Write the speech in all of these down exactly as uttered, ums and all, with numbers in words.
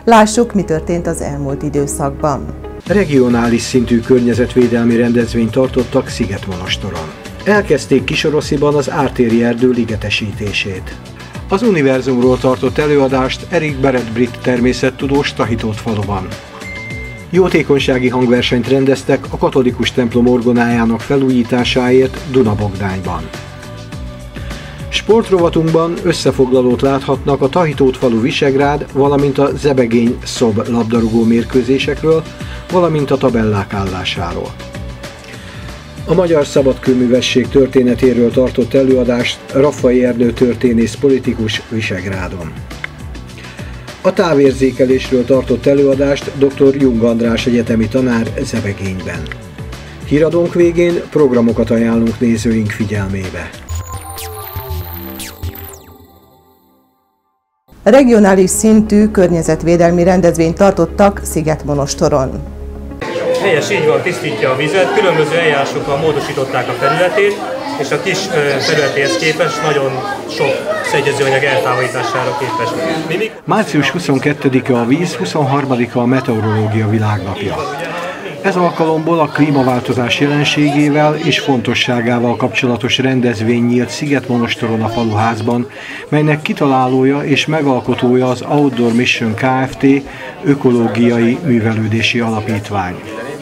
Lássuk, mi történt az elmúlt időszakban. Regionális szintű környezetvédelmi rendezvényt tartottak Szigetmonostoron. Elkezdték Kisorosziban az ártéri erdő ligetesítését. Az univerzumról tartott előadást Eric Barrett brit természettudós Tahitót-faluban. Jótékonysági hangversenyt rendeztek a katolikus templom orgonájának felújításáért Dunabogdányban. Sportrovatunkban összefoglalót láthatnak a Tahitót-falu Visegrád, valamint a Zebegény-Szob labdarúgó mérkőzésekről, valamint a tabellák állásáról. A Magyar Szabadkőművesség történetéről tartott előadást Raffai Ernő történész politikus Visegrádon. A távérzékelésről tartott előadást dr. Jung András egyetemi tanár Zebegényben. Híradónk végén programokat ajánlunk nézőink figyelmébe. Regionális szintű környezetvédelmi rendezvényt tartottak Szigetmonostoron. Helyes, így van, tisztítja a vizet, különböző eljárásokkal módosították a felületét, és a kis felületéhez képest nagyon sok szennyezőanyag eltávolítására képes. március huszonkettedike a víz, huszonharmadika a meteorológia világnapja. Ez alkalomból a klímaváltozás jelenségével és fontosságával kapcsolatos rendezvény nyílt Szigetmonostoron a faluházban, melynek kitalálója és megalkotója az Outdoor Mission Kft. Ökológiai művelődési alapítvány.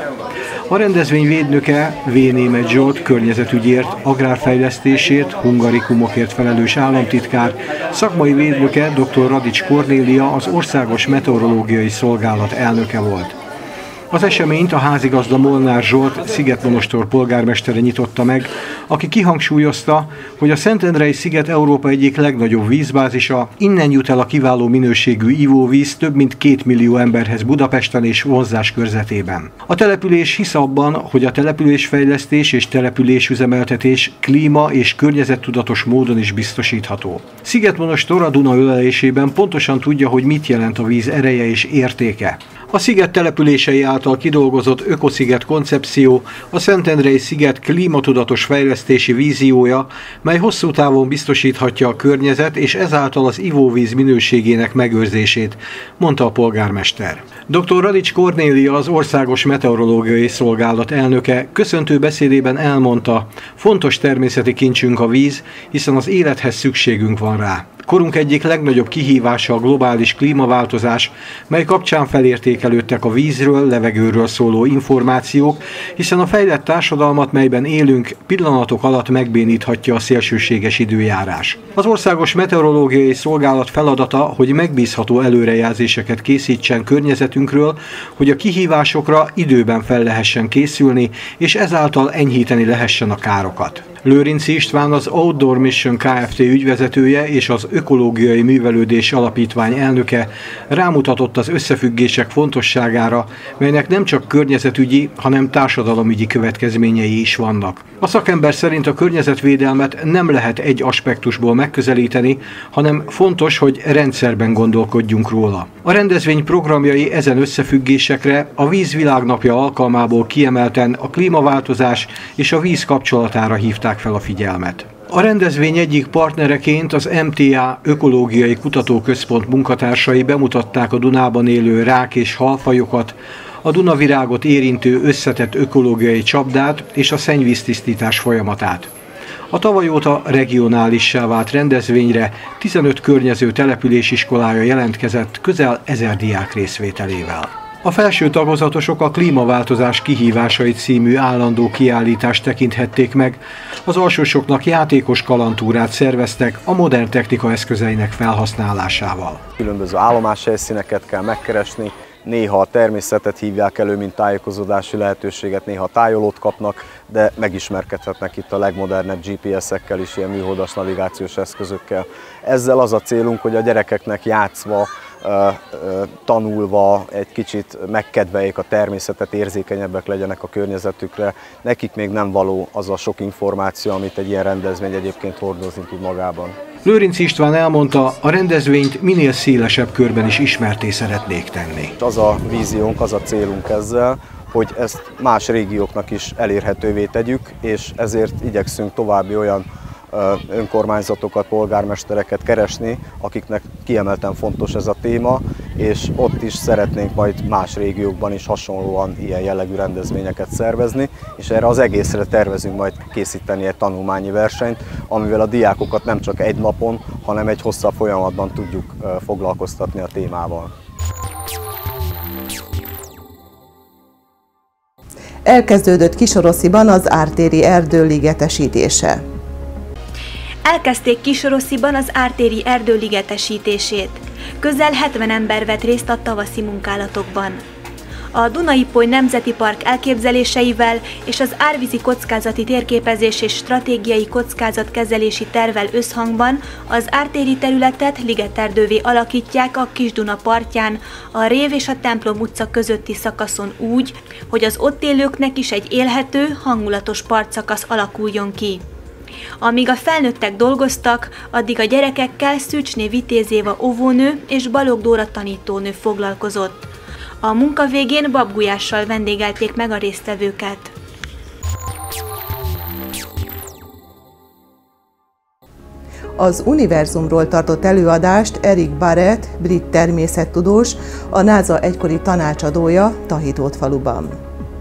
A rendezvény védnöke V. Németh Zsolt környezetügyért, agrárfejlesztésért, hungarikumokért felelős államtitkár, szakmai védnöke dr. Radics Kornélia az Országos Meteorológiai Szolgálat elnöke volt. Az eseményt a házigazda Molnár Zsolt Szigetmonostor polgármestere nyitotta meg, aki kihangsúlyozta, hogy a Szentendrei sziget Európa egyik legnagyobb vízbázisa, innen jut el a kiváló minőségű ivóvíz több mint két millió emberhez Budapesten és vonzás körzetében. A település hisz abban, hogy a településfejlesztés és településüzemeltetés klíma- és környezettudatos módon is biztosítható. Szigetmonostor a Duna ölelésében pontosan tudja, hogy mit jelent a víz ereje és értéke. A sziget települései által kidolgozott ökosziget koncepció a Szentendrei sziget klímatudatos fejlesztési víziója, mely hosszú távon biztosíthatja a környezet és ezáltal az ivóvíz minőségének megőrzését, mondta a polgármester. dr. Radics Kornélia, az Országos Meteorológiai Szolgálat elnöke köszöntő beszédében elmondta, fontos természeti kincsünk a víz, hiszen az élethez szükségünk van rá. Korunk egyik legnagyobb kihívása a globális klímaváltozás, mely kapcsán felértékelődtek a vízről, levegőről szóló információk, hiszen a fejlett társadalmat, melyben élünk, pillanatok alatt megbéníthatja a szélsőséges időjárás. Az Országos Meteorológiai Szolgálat feladata, hogy megbízható előrejelzéseket készítsen környezetünkről, hogy a kihívásokra időben fel lehessen készülni, és ezáltal enyhíteni lehessen a károkat. Lőrinczy István, az Outdoor Mission Kft. Ügyvezetője és az Ökológiai Művelődési Alapítvány elnöke rámutatott az összefüggések fontosságára, melynek nem csak környezetügyi, hanem társadalomügyi következményei is vannak. A szakember szerint a környezetvédelmet nem lehet egy aspektusból megközelíteni, hanem fontos, hogy rendszerben gondolkodjunk róla. A rendezvény programjai ezen összefüggésekre a Víz Világnapja alkalmából kiemelten a klímaváltozás és a víz kapcsolatára hívták fel a figyelmet. A rendezvény egyik partnereként az em té á Ökológiai Kutatóközpont munkatársai bemutatták a Dunában élő rák- és halfajokat, a Dunavirágot érintő összetett ökológiai csapdát és a szennyvíztisztítás folyamatát. A tavaly óta regionálissá vált rendezvényre tizenöt környező településiskolája jelentkezett közel ezer diák részvételével. A felső tagozatosok a Klímaváltozás kihívásai című állandó kiállítást tekinthették meg, az alsósoknak játékos kalandtúrát szerveztek a modern technika eszközeinek felhasználásával. Különböző állomáshelyszíneket kell megkeresni, néha a természetet hívják elő, mint tájékozódási lehetőséget, néha tájolót kapnak, de megismerkedhetnek itt a legmodernebb gé pé es-ekkel is, ilyen műholdas navigációs eszközökkel. Ezzel az a célunk, hogy a gyerekeknek játszva, tanulva egy kicsit megkedveljék a természetet, érzékenyebbek legyenek a környezetükre. Nekik még nem való az a sok információ, amit egy ilyen rendezvény egyébként hordozni tud magában. Lőrinczy István elmondta, a rendezvényt minél szélesebb körben is ismertté szeretnék tenni. Az a víziónk, az a célunk ezzel, hogy ezt más régióknak is elérhetővé tegyük, és ezért igyekszünk további olyan önkormányzatokat, polgármestereket keresni, akiknek kiemelten fontos ez a téma, és ott is szeretnénk majd más régiókban is hasonlóan ilyen jellegű rendezvényeket szervezni, és erre az egészre tervezünk majd készíteni egy tanulmányi versenyt, amivel a diákokat nem csak egy napon, hanem egy hosszabb folyamatban tudjuk foglalkoztatni a témával. Elkezdődött Kisorosziban az ártéri erdő ligetesítése. Elkezdték Kisorosziban az ártéri erdő ligetesítését. Közel hetven ember vett részt a tavaszi munkálatokban. A Duna-Ipoly Nemzeti Park elképzeléseivel és az árvízi kockázati térképezés és stratégiai kockázatkezelési tervvel összhangban az ártéri területet ligeterdővé alakítják a Kis-Duna partján, a Rév és a Templom utca közötti szakaszon úgy, hogy az ott élőknek is egy élhető, hangulatos partszakasz alakuljon ki. Amíg a felnőttek dolgoztak, addig a gyerekekkel Szűcsné Vitéz Éva óvónő és Balogh Dóra tanítónő foglalkozott. A munka végén babgulyással vendégelték meg a résztvevőket. Az univerzumról tartott előadást Eric Barrett, brit természettudós, a NASA egykori tanácsadója Tahitótfaluban.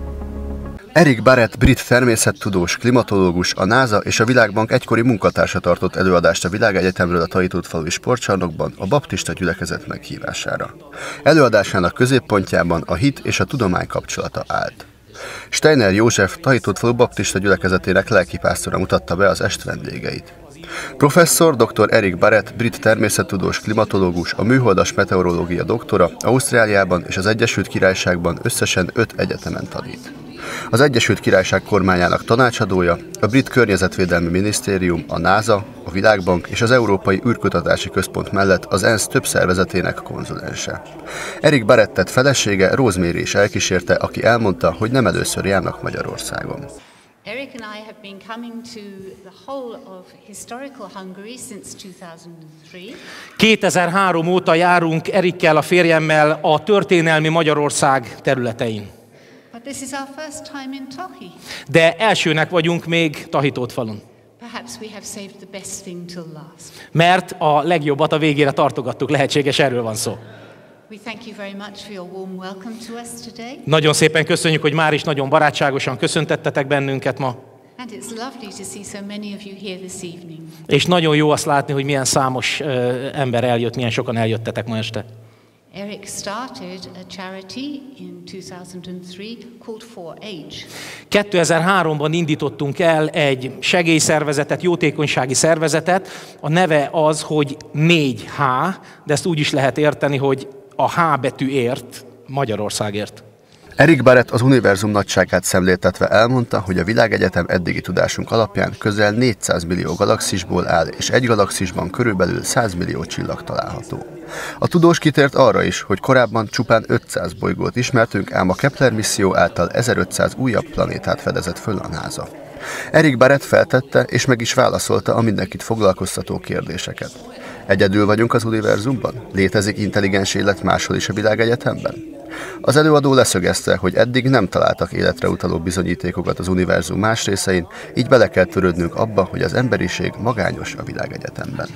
Eric Barrett, brit természettudós, klimatológus, a NASA és a Világbank egykori munkatársa tartott előadást a Világegyetemről a Tahitótfalui sportcsarnokban a baptista gyülekezet meghívására. Előadásának középpontjában a hit és a tudomány kapcsolata állt. Steiner József Tahitótfalu baptista gyülekezetének lelkipásztora mutatta be az est vendégeit. Professzor dr. Eric Barrett, brit természettudós, klimatológus, a műholdas meteorológia doktora Ausztráliában és az Egyesült Királyságban összesen öt egyetemen tanít. Az Egyesült Királyság kormányának tanácsadója, a Brit Környezetvédelmi Minisztérium, a NASA, a Világbank és az Európai űrkutatási Központ mellett az ENSZ több szervezetének konzulense. Eric Barrettet felesége Rosemary is elkísérte, aki elmondta, hogy nem először járnak Magyarországon. Eric and I have been coming to the whole of historical Hungary since two thousand three. kétezer-három óta járunk Erikkel, a férjemmel a történelmi Magyarország területein. But this is our first time in Tahi. De elsőnek vagyunk még Tahitótfalun. Perhaps we have saved the best thing till last. Mert a legjobbat a végére tartogattuk, lehetséges, erről van szó. We thank you very much for your warm welcome to us today. Nagyon szépen köszönjük, hogy már is nagyon barátságosan köszöntettetek bennünket ma. And it's lovely to see so many of you here this evening. És nagyon jó azt látni, hogy milyen számos uh, ember eljött, milyen sokan eljöttetek ma este. Eric started a charity in two thousand three called four H. kétezer-háromban indítottunk el egy segélyszervezetet, jótékonysági szervezetet. A neve az, hogy négy H, de ezt úgy is lehet érteni, hogy a H betűért, Magyarországért. Eric Barrett az univerzum nagyságát szemléltetve elmondta, hogy a Világegyetem eddigi tudásunk alapján közel négyszáz millió galaxisból áll, és egy galaxisban körülbelül száz millió csillag található. A tudós kitért arra is, hogy korábban csupán ötszáz bolygót ismertünk, ám a Kepler misszió által ezerötszáz újabb planétát fedezett föl a NASA. Eric Barrett feltette és meg is válaszolta a mindenkit foglalkoztató kérdéseket. Egyedül vagyunk az univerzumban? Létezik intelligens élet máshol is a Világegyetemben? Az előadó leszögezte, hogy eddig nem találtak életre utaló bizonyítékokat az univerzum más részein, így bele kell törődnünk abba, hogy az emberiség magányos a Világegyetemben.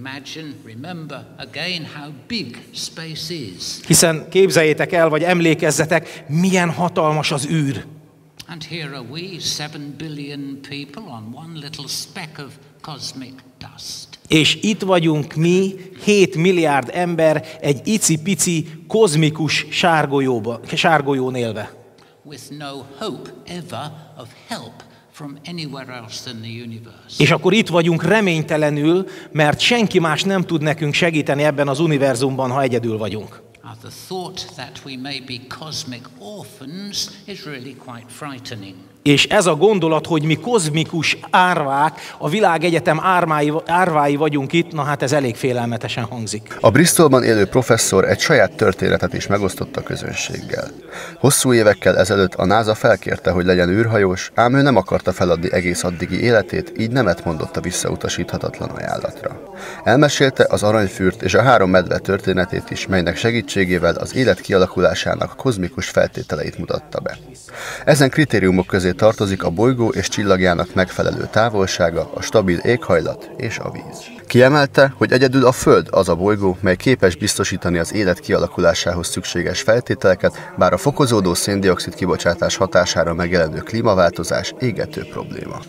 Hiszen képzeljétek el, vagy emlékezzetek, milyen hatalmas az űr. And here are we, seven billion people on one little speck of cosmic dust. És itt vagyunk mi, hét milliárd ember, egy icipici, kozmikus sárgolyóba, sárgolyón élve. With no hope ever of help from anywhere else in the universe. És akkor itt vagyunk reménytelenül, mert senki más nem tud nekünk segíteni ebben az univerzumban, ha egyedül vagyunk. The thought that we may be cosmic orphans is really quite frightening. És ez a gondolat, hogy mi kozmikus árvák, a Világegyetem árvái, árvái vagyunk itt, na hát ez elég félelmetesen hangzik. A Bristolban élő professzor egy saját történetet is megosztott a közönséggel. Hosszú évekkel ezelőtt a NASA felkérte, hogy legyen űrhajós, ám ő nem akarta feladni egész addigi életét, így nemet mondott a visszautasíthatatlan ajánlatra. Elmesélte az aranyfürt és a három medve történetét is, melynek segítségével az élet kialakulásának kozmikus feltételeit mutatta be. Ezen kritériumok közé közé tartozik a bolygó és csillagjának megfelelő távolsága, a stabil éghajlat és a víz. Kiemelte, hogy egyedül a Föld az a bolygó, mely képes biztosítani az élet kialakulásához szükséges feltételeket, bár a fokozódó szén-dioxid kibocsátás hatására megjelenő klímaváltozás égető probléma.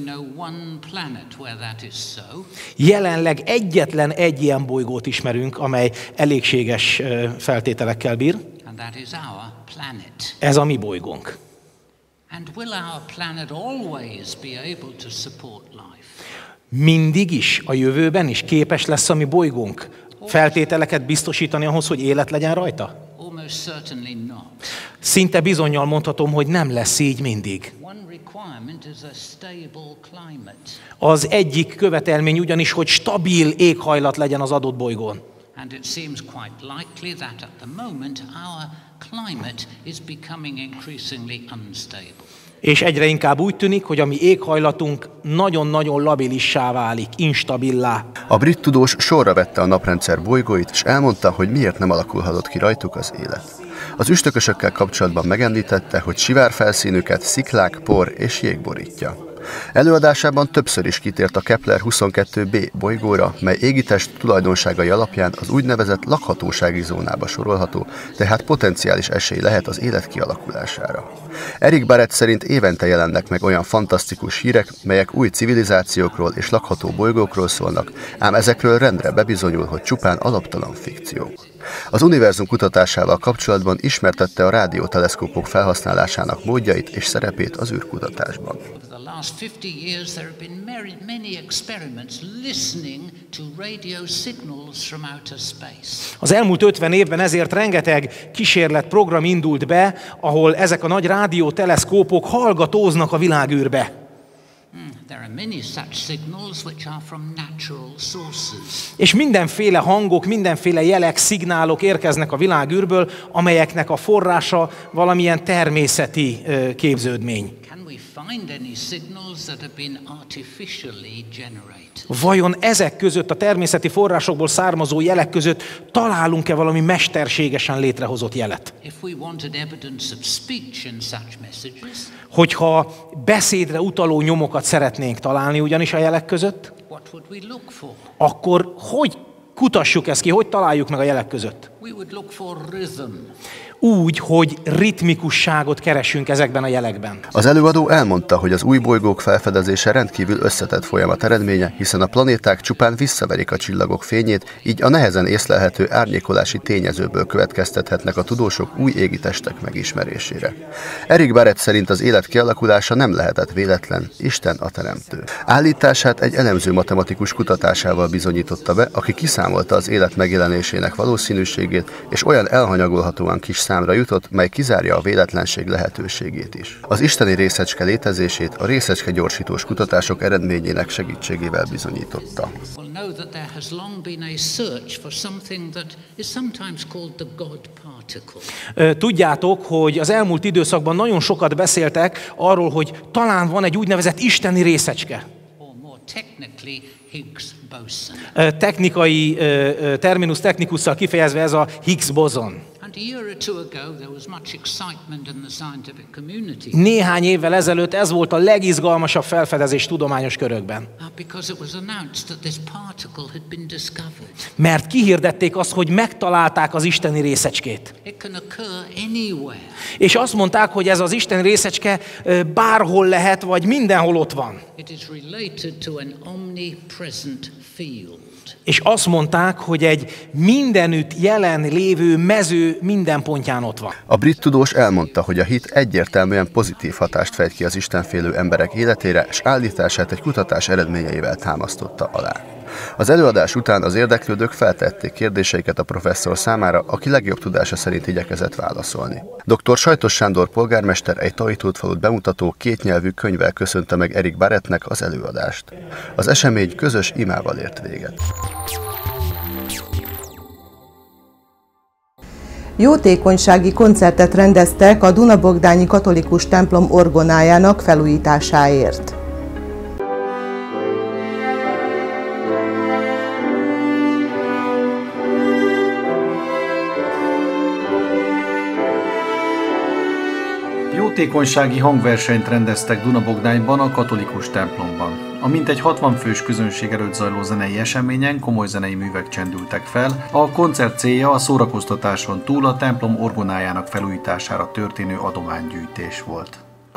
Jelenleg egyetlen egy ilyen bolygót ismerünk, amely elégséges feltételekkel bír. Ez a mi bolygónk. Mindig is, a jövőben is képes lesz a mi bolygónk feltételeket biztosítani ahhoz, hogy élet legyen rajta? Szinte bizonnyal mondhatom, hogy nem lesz így mindig. Az egyik követelmény ugyanis, hogy stabil éghajlat legyen az adott bolygón. And it seems quite likely that at the moment our climate is becoming increasingly unstable. És egyre inkább úgy tűnik, hogy a mi éghajlatunk nagyon-nagyon labilissá válik, instabilá. A brit tudós sorra vette a naprendszer bolygóit, és elmondta, hogy miért nem alakulhatott ki rajtuk az élet. Az üstökösökkel kapcsolatban megemlítette, hogy sivárfelszínüket sziklák, por és jég borítja. Előadásában többször is kitért a Kepler huszonkettő b bolygóra, mely égitest tulajdonságai alapján az úgynevezett lakhatósági zónába sorolható, tehát potenciális esély lehet az élet kialakulására. Eric Barrett szerint évente jelennek meg olyan fantasztikus hírek, melyek új civilizációkról és lakható bolygókról szólnak, ám ezekről rendre bebizonyul, hogy csupán alaptalan fikciók. Az univerzum kutatásával kapcsolatban ismertette a rádióteleszkópok felhasználásának módjait és szerepét az űrkutatásban. Az elmúlt ötven évben ezért rengeteg kísérletprogram indult be, ahol ezek a nagy rádióteleszkópok hallgatóznak a világűrbe. És mindenféle hangok, mindenféle jelek, szignálok érkeznek a világűrből, amelyeknek a forrása valamilyen természeti képződmény. Vajon ezek között, a természeti forrásokból származó jelek között találunk-e valami mesterségesen létrehozott jelet? Hogyha beszédre utaló nyomokat szeretnénk találni ugyanis a jelek között, akkor hogy kutassuk ezt ki, hogy találjuk meg a jelek között? Úgy, hogy ritmikusságot keresünk ezekben a jelekben. Az előadó elmondta, hogy az új bolygók felfedezése rendkívül összetett folyamat eredménye, hiszen a planéták csupán visszaverik a csillagok fényét, így a nehezen észlelhető árnyékolási tényezőből következtethetnek a tudósok új égitestek megismerésére. Eric Barrett szerint az élet kialakulása nem lehetett véletlen, Isten a teremtő. Állítását egy elemző matematikus kutatásával bizonyította be, aki kiszámolta az élet megjelenésének valószínűségét, és olyan elhanyagolhatóan kis számra jutott, mely kizárja a véletlenség lehetőségét is. Az isteni részecske létezését a részecske gyorsítós kutatások eredményének segítségével bizonyította. Tudjátok, hogy az elmúlt időszakban nagyon sokat beszéltek arról, hogy talán van egy úgynevezett isteni részecske. Technikai terminus technicusszal kifejezve ez a Higgs bozon. Néhány évvel ezelőtt ez volt a legizgalmasabb felfedezés tudományos körökben. Mert kihirdették azt, hogy megtalálták az isteni részecskét. És azt mondták, hogy ez az isteni részecske bárhol lehet, vagy mindenhol ott van. És azt mondták, hogy egy mindenütt jelen lévő mező minden pontján ott van. A brit tudós elmondta, hogy a hit egyértelműen pozitív hatást fejt ki az istenfélő emberek életére, és állítását egy kutatás eredményeivel támasztotta alá. Az előadás után az érdeklődők feltették kérdéseiket a professzor számára, aki legjobb tudása szerint igyekezett válaszolni. doktor Sajtos Sándor polgármester egy Tahitót-falut bemutató kétnyelvű könyvvel köszönte meg Eric Barrettnek az előadást. Az esemény közös imával ért véget. Jótékonysági koncertet rendeztek a Duna-Bogdányi katolikus templom orgonájának felújításáért. Jótékonysági hangversenyt rendeztek Duna-Bogdányban a katolikus templomban. A mintegy hatvan fős közönség előtt zajló zenei eseményen komoly zenei művek csendültek fel. A koncert célja a szórakoztatáson túl a templom orgonájának felújítására történő adománygyűjtés volt.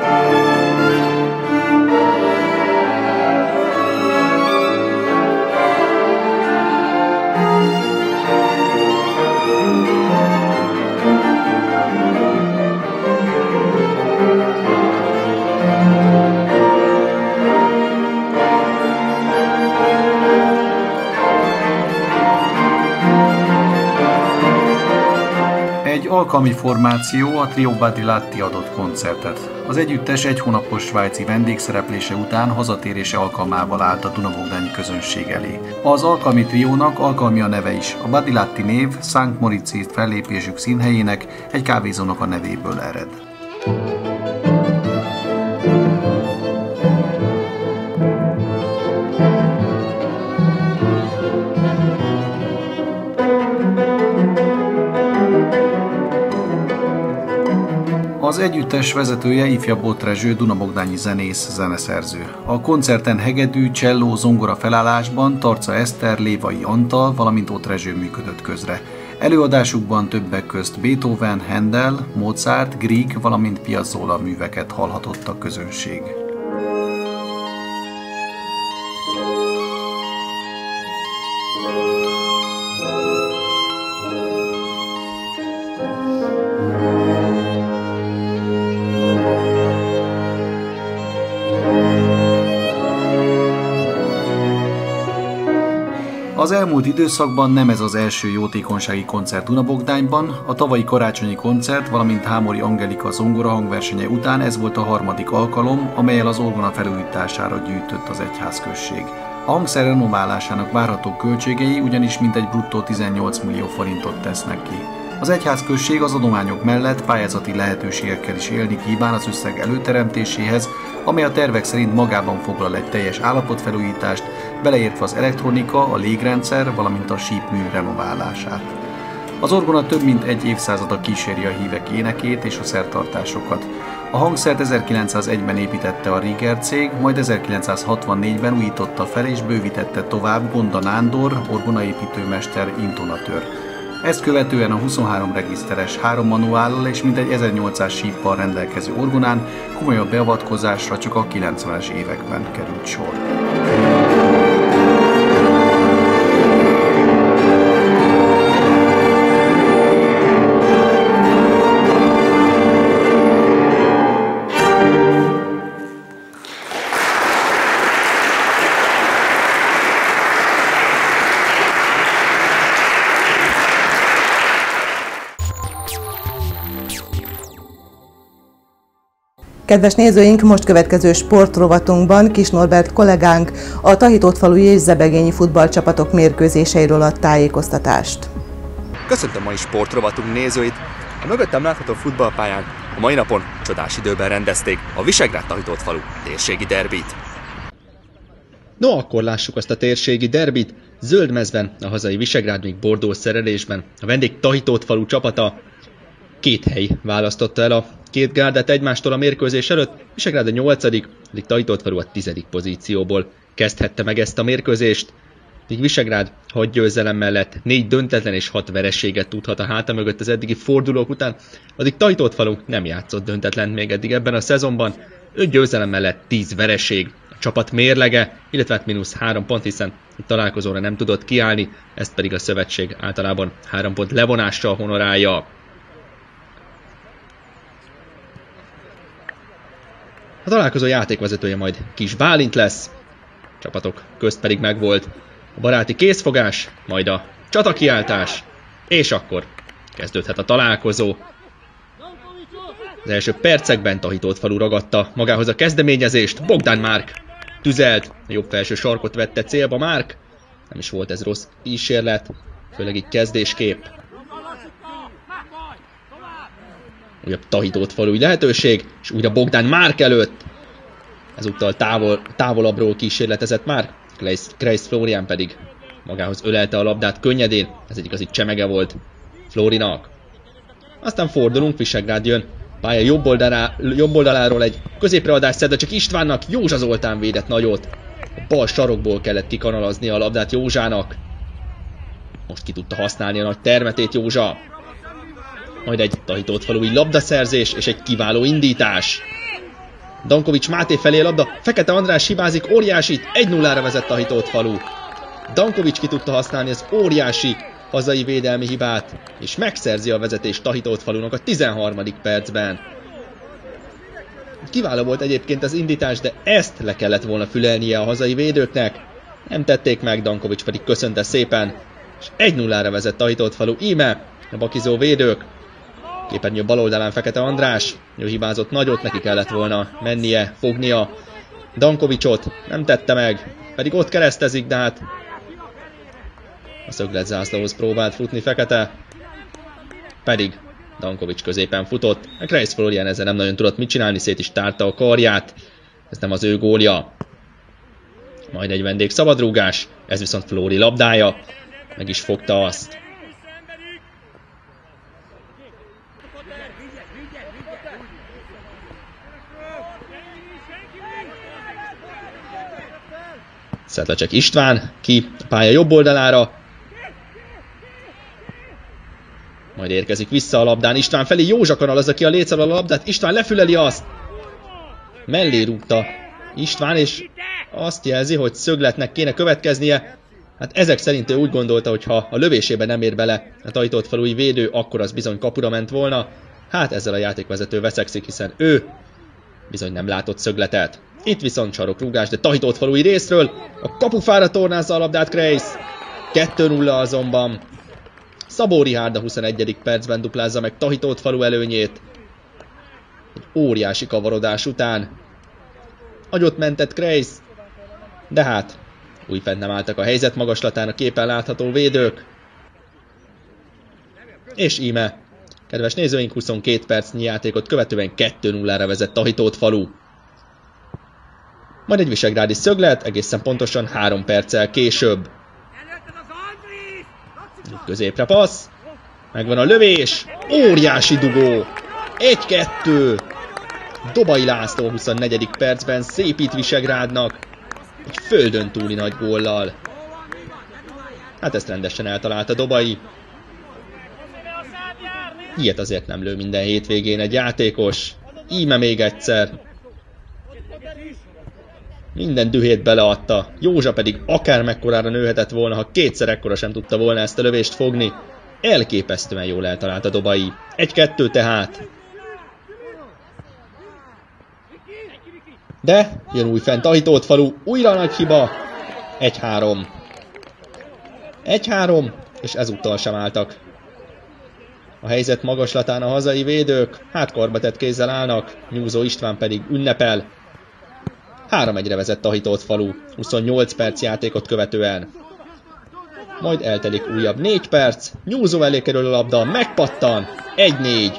Egy alkalmi formáció, a Trio Badilatti adott koncertet. Az együttes egy hónapos svájci vendégszereplése után hazatérése alkalmával állt a dunabogdányi közönség elé. Az alkalmi triónak alkalmi a neve is. A Badilatti név Sankt Moritzi fellépésük színhelyének, egy kávézónak a nevéből ered. Az együttes vezetője ifjabb Bót Rezső, dunabogdányi zenész, zeneszerző. A koncerten hegedű, cselló, zongora felállásban Tarca Eszter, Lévai Antal, valamint Bót Rezső működött közre. Előadásukban többek közt Beethoven, Handel, Mozart, Grieg, valamint Piazzolla műveket hallhatott a közönség. Az elmúlt időszakban nem ez az első jótékonysági koncert Dunabogdányban, a tavalyi karácsonyi koncert, valamint Hámori Angelika zongora hangversenye után ez volt a harmadik alkalom, amellyel az orgona felújítására gyűjtött az egyházközség. A hangszer renoválásának várható költségei ugyanis mintegy bruttó tizennyolc millió forintot tesznek ki. Az egyházközség az adományok mellett pályázati lehetőségekkel is élni kíván az összeg előteremtéséhez, amely a tervek szerint magában foglal egy teljes állapotfelújítást, beleértve az elektronika, a légrendszer, valamint a sípmű renoválását. Az orgona több mint egy évszázada kíséri a hívek énekét és a szertartásokat. A hangszert ezerkilencszázegyben építette a Rieger cég, majd ezerkilencszázhatvannégyben újította fel és bővítette tovább Gonda Nándor, orgonaépítőmester, intonatőr. Ezt követően a huszonhárom regiszteres három manuállal és mintegy ezernyolcszáz síppal rendelkező orgonán komolyabb beavatkozásra csak a kilencvenes években került sor. Kedves nézőink, most következő sportrovatunkban Kis Norbert kollégánk a Tahitótfalui és Zebegényi futballcsapatok mérkőzéseiről ad tájékoztatást. Köszöntöm mai sportrovatunk nézőit! A mögöttem látható futballpályán a mai napon csodás időben rendezték a Visegrád-Tahitótfalu térségi derbit. No, akkor lássuk azt a térségi derbit. Zöld mezben a hazai Visegrád, még bordó szerelésben a vendég Tahitótfalu csapata. Két hely választotta el a két gárdát egymástól a mérkőzés előtt. Visegrád a nyolcadik, addig Tahitótfalu a tizedik pozícióból kezdhette meg ezt a mérkőzést. Míg Visegrád hat győzelem mellett négy döntetlen és hat vereséget tudhat a háta mögött az eddigi fordulók után, addig Tahitótfalu nem játszott döntetlen még eddig ebben a szezonban. öt győzelem mellett tíz vereség. A csapat mérlege, illetve hát mínusz három pont, hiszen a találkozóra nem tudott kiállni, ezt pedig a szövetség általában három pont levonással honorálja. A találkozó játékvezetője majd Kis Bálint lesz, csapatok közt pedig megvolt a baráti készfogás, majd a csatakiáltás, és akkor kezdődhet a találkozó. Az első percekben Tahitótfalu ragadta magához a kezdeményezést, Bogdán Márk tüzelt, a jobb felső sarkot vette célba Márk, nem is volt ez rossz kísérlet, főleg így kezdéskép. Újabb Tahitótfalui lehetőség, és újra Bogdán Márk előtt. Ezúttal távol, távolabbról kísérletezett Márk, Kreis Florian pedig magához ölelte a labdát könnyedén, ez egy igazi csemege volt Florinak. Aztán fordulunk, Visegrád jön Pálya jobb, oldalá, jobb oldaláról egy középreadás Szedlacsek Istvánnak, Józsa Zoltán védett nagyot. A bal sarokból kellett kikanalazni a labdát Józsának. Most ki tudta használni a nagy termetét Józsa. Majd egy Tahitótfalui labdaszerzés és egy kiváló indítás. Dankovics Máté felé a labda, Fekete András hibázik, óriásit, egy nullára vezet Tahitótfalu. Dankovics ki tudta használni az óriási hazai védelmi hibát, és megszerzi a vezetést Tahitótfalunak a tizenharmadik percben. Kiváló volt egyébként az indítás, de ezt le kellett volna fülelnie a hazai védőknek. Nem tették meg, Dankovics pedig köszönte szépen, és egy nullára vezet Tahitótfalu. Íme a bakizó védők. Képernyő bal oldalán Fekete András, ő hibázott nagyot, neki kellett volna mennie, fognia Dankovicsot, nem tette meg, pedig ott keresztezik, de hát a szögletzászlóhoz próbált futni Fekete, pedig Dankovics középen futott, a Kreis Florian ezzel nem nagyon tudott mit csinálni, szét is tárta a karját, ez nem az ő gólja. Majd egy vendég szabadrúgás, ez viszont Flóri labdája, meg is fogta azt. Szedlacsek István ki a pálya jobb oldalára. Majd érkezik vissza a labdán. István felé Józsa kanalazza ki a léc alól a labdát. István lefüleli azt. Mellé rúgta István, és azt jelzi, hogy szögletnek kéne következnie. Hát ezek szerint ő úgy gondolta, hogy ha a lövésében nem ér bele a Tahitótfalui védő, akkor az bizony kapura ment volna. Hát ezzel a játékvezető veszekszik, hiszen ő bizony nem látott szögletet. Itt viszont sarokrúgás, de Tahitótfalui részről a kapufára tornázza a labdát Kreis. kettő nulla azonban. Szabó Rihárd a huszonegyedik percben duplázza meg Tahitótfalu előnyét. Egy óriási kavarodás után agyot mentett Kreis, de hát újfent nem álltak a helyzet magaslatán a képen látható védők. És íme, kedves nézőink, huszonkét percnyi játékot követően kettő nullára vezet Tahitótfalu. Majd egy visegrádi szöglet, egészen pontosan három perccel később. Középre passz, megvan a lövés, óriási dugó, egy-kettő. Dobai László huszonnegyedik percben szépít Visegrádnak egy földön túli nagy góllal. Hát ezt rendesen eltalálta Dobai. Ilyet azért nem lő minden hétvégén egy játékos. Íme még egyszer. Minden dühét beleadta, Józsa pedig akár mekkorára nőhetett volna, ha kétszer ekkora sem tudta volna ezt a lövést fogni. Elképesztően jól eltalálta Dobai. egy-kettő tehát. De jön újfent Tahitótfalu, újra nagy hiba. egy-három. egy-három, és ezúttal sem álltak a helyzet magaslatán a hazai védők. Hát karbatett kézzel állnak, Nyúzó István pedig ünnepel. három egyre vezet Tahitótfalu, huszonnyolc perc játékot követően. Majd eltelik újabb négy perc, Nyúzó elé kerül a labda, megpattan, egy-négy.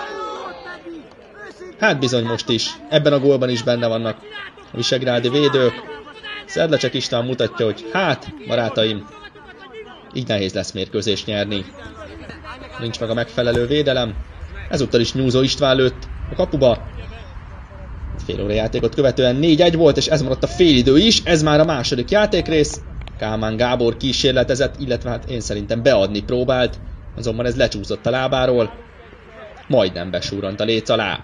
Hát bizony most is, ebben a gólban is benne vannak a visegrádi védők. Szedlacsek István mutatja, hogy hát, barátaim, így nehéz lesz mérkőzést nyerni. Nincs meg a megfelelő védelem. Ezúttal is Nyúzó István lőtt a kapuba. Fél óra játékot követően négy egy volt, és ez maradt a félidő is. Ez már a második játékrész. Kálmán Gábor kísérletezett, illetve hát én szerintem beadni próbált. Azonban ez lecsúszott a lábáról. Majdnem besúrant a léc alá.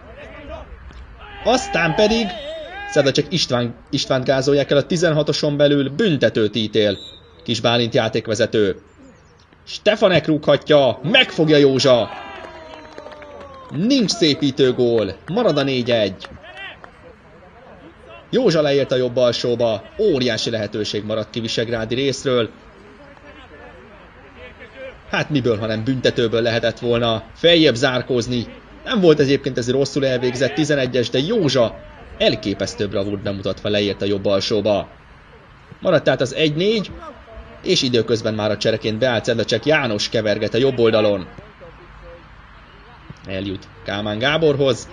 Aztán pedig Szedlacsek István, Istvánt gázolják el a tizenhatoson belül, büntetőt ítél Kis Bálint játékvezető. Stefanek rúghatja, megfogja Józsa. Nincs szépítő gól, marad a négy egy. Józsa leért a jobb alsóba, óriási lehetőség maradt ki visegrádi részről. Hát miből, hanem büntetőből lehetett volna feljebb zárkózni. Nem volt egyébként ez rosszul elvégzett tizenegyes, de Józsa elképesztő bravúrt bemutatva leért a jobb alsóba. Maradt tehát az egy négy, és időközben már a csereként beállt Szedlacsek János keverget a jobb oldalon. Eljut Kálmán Gáborhoz.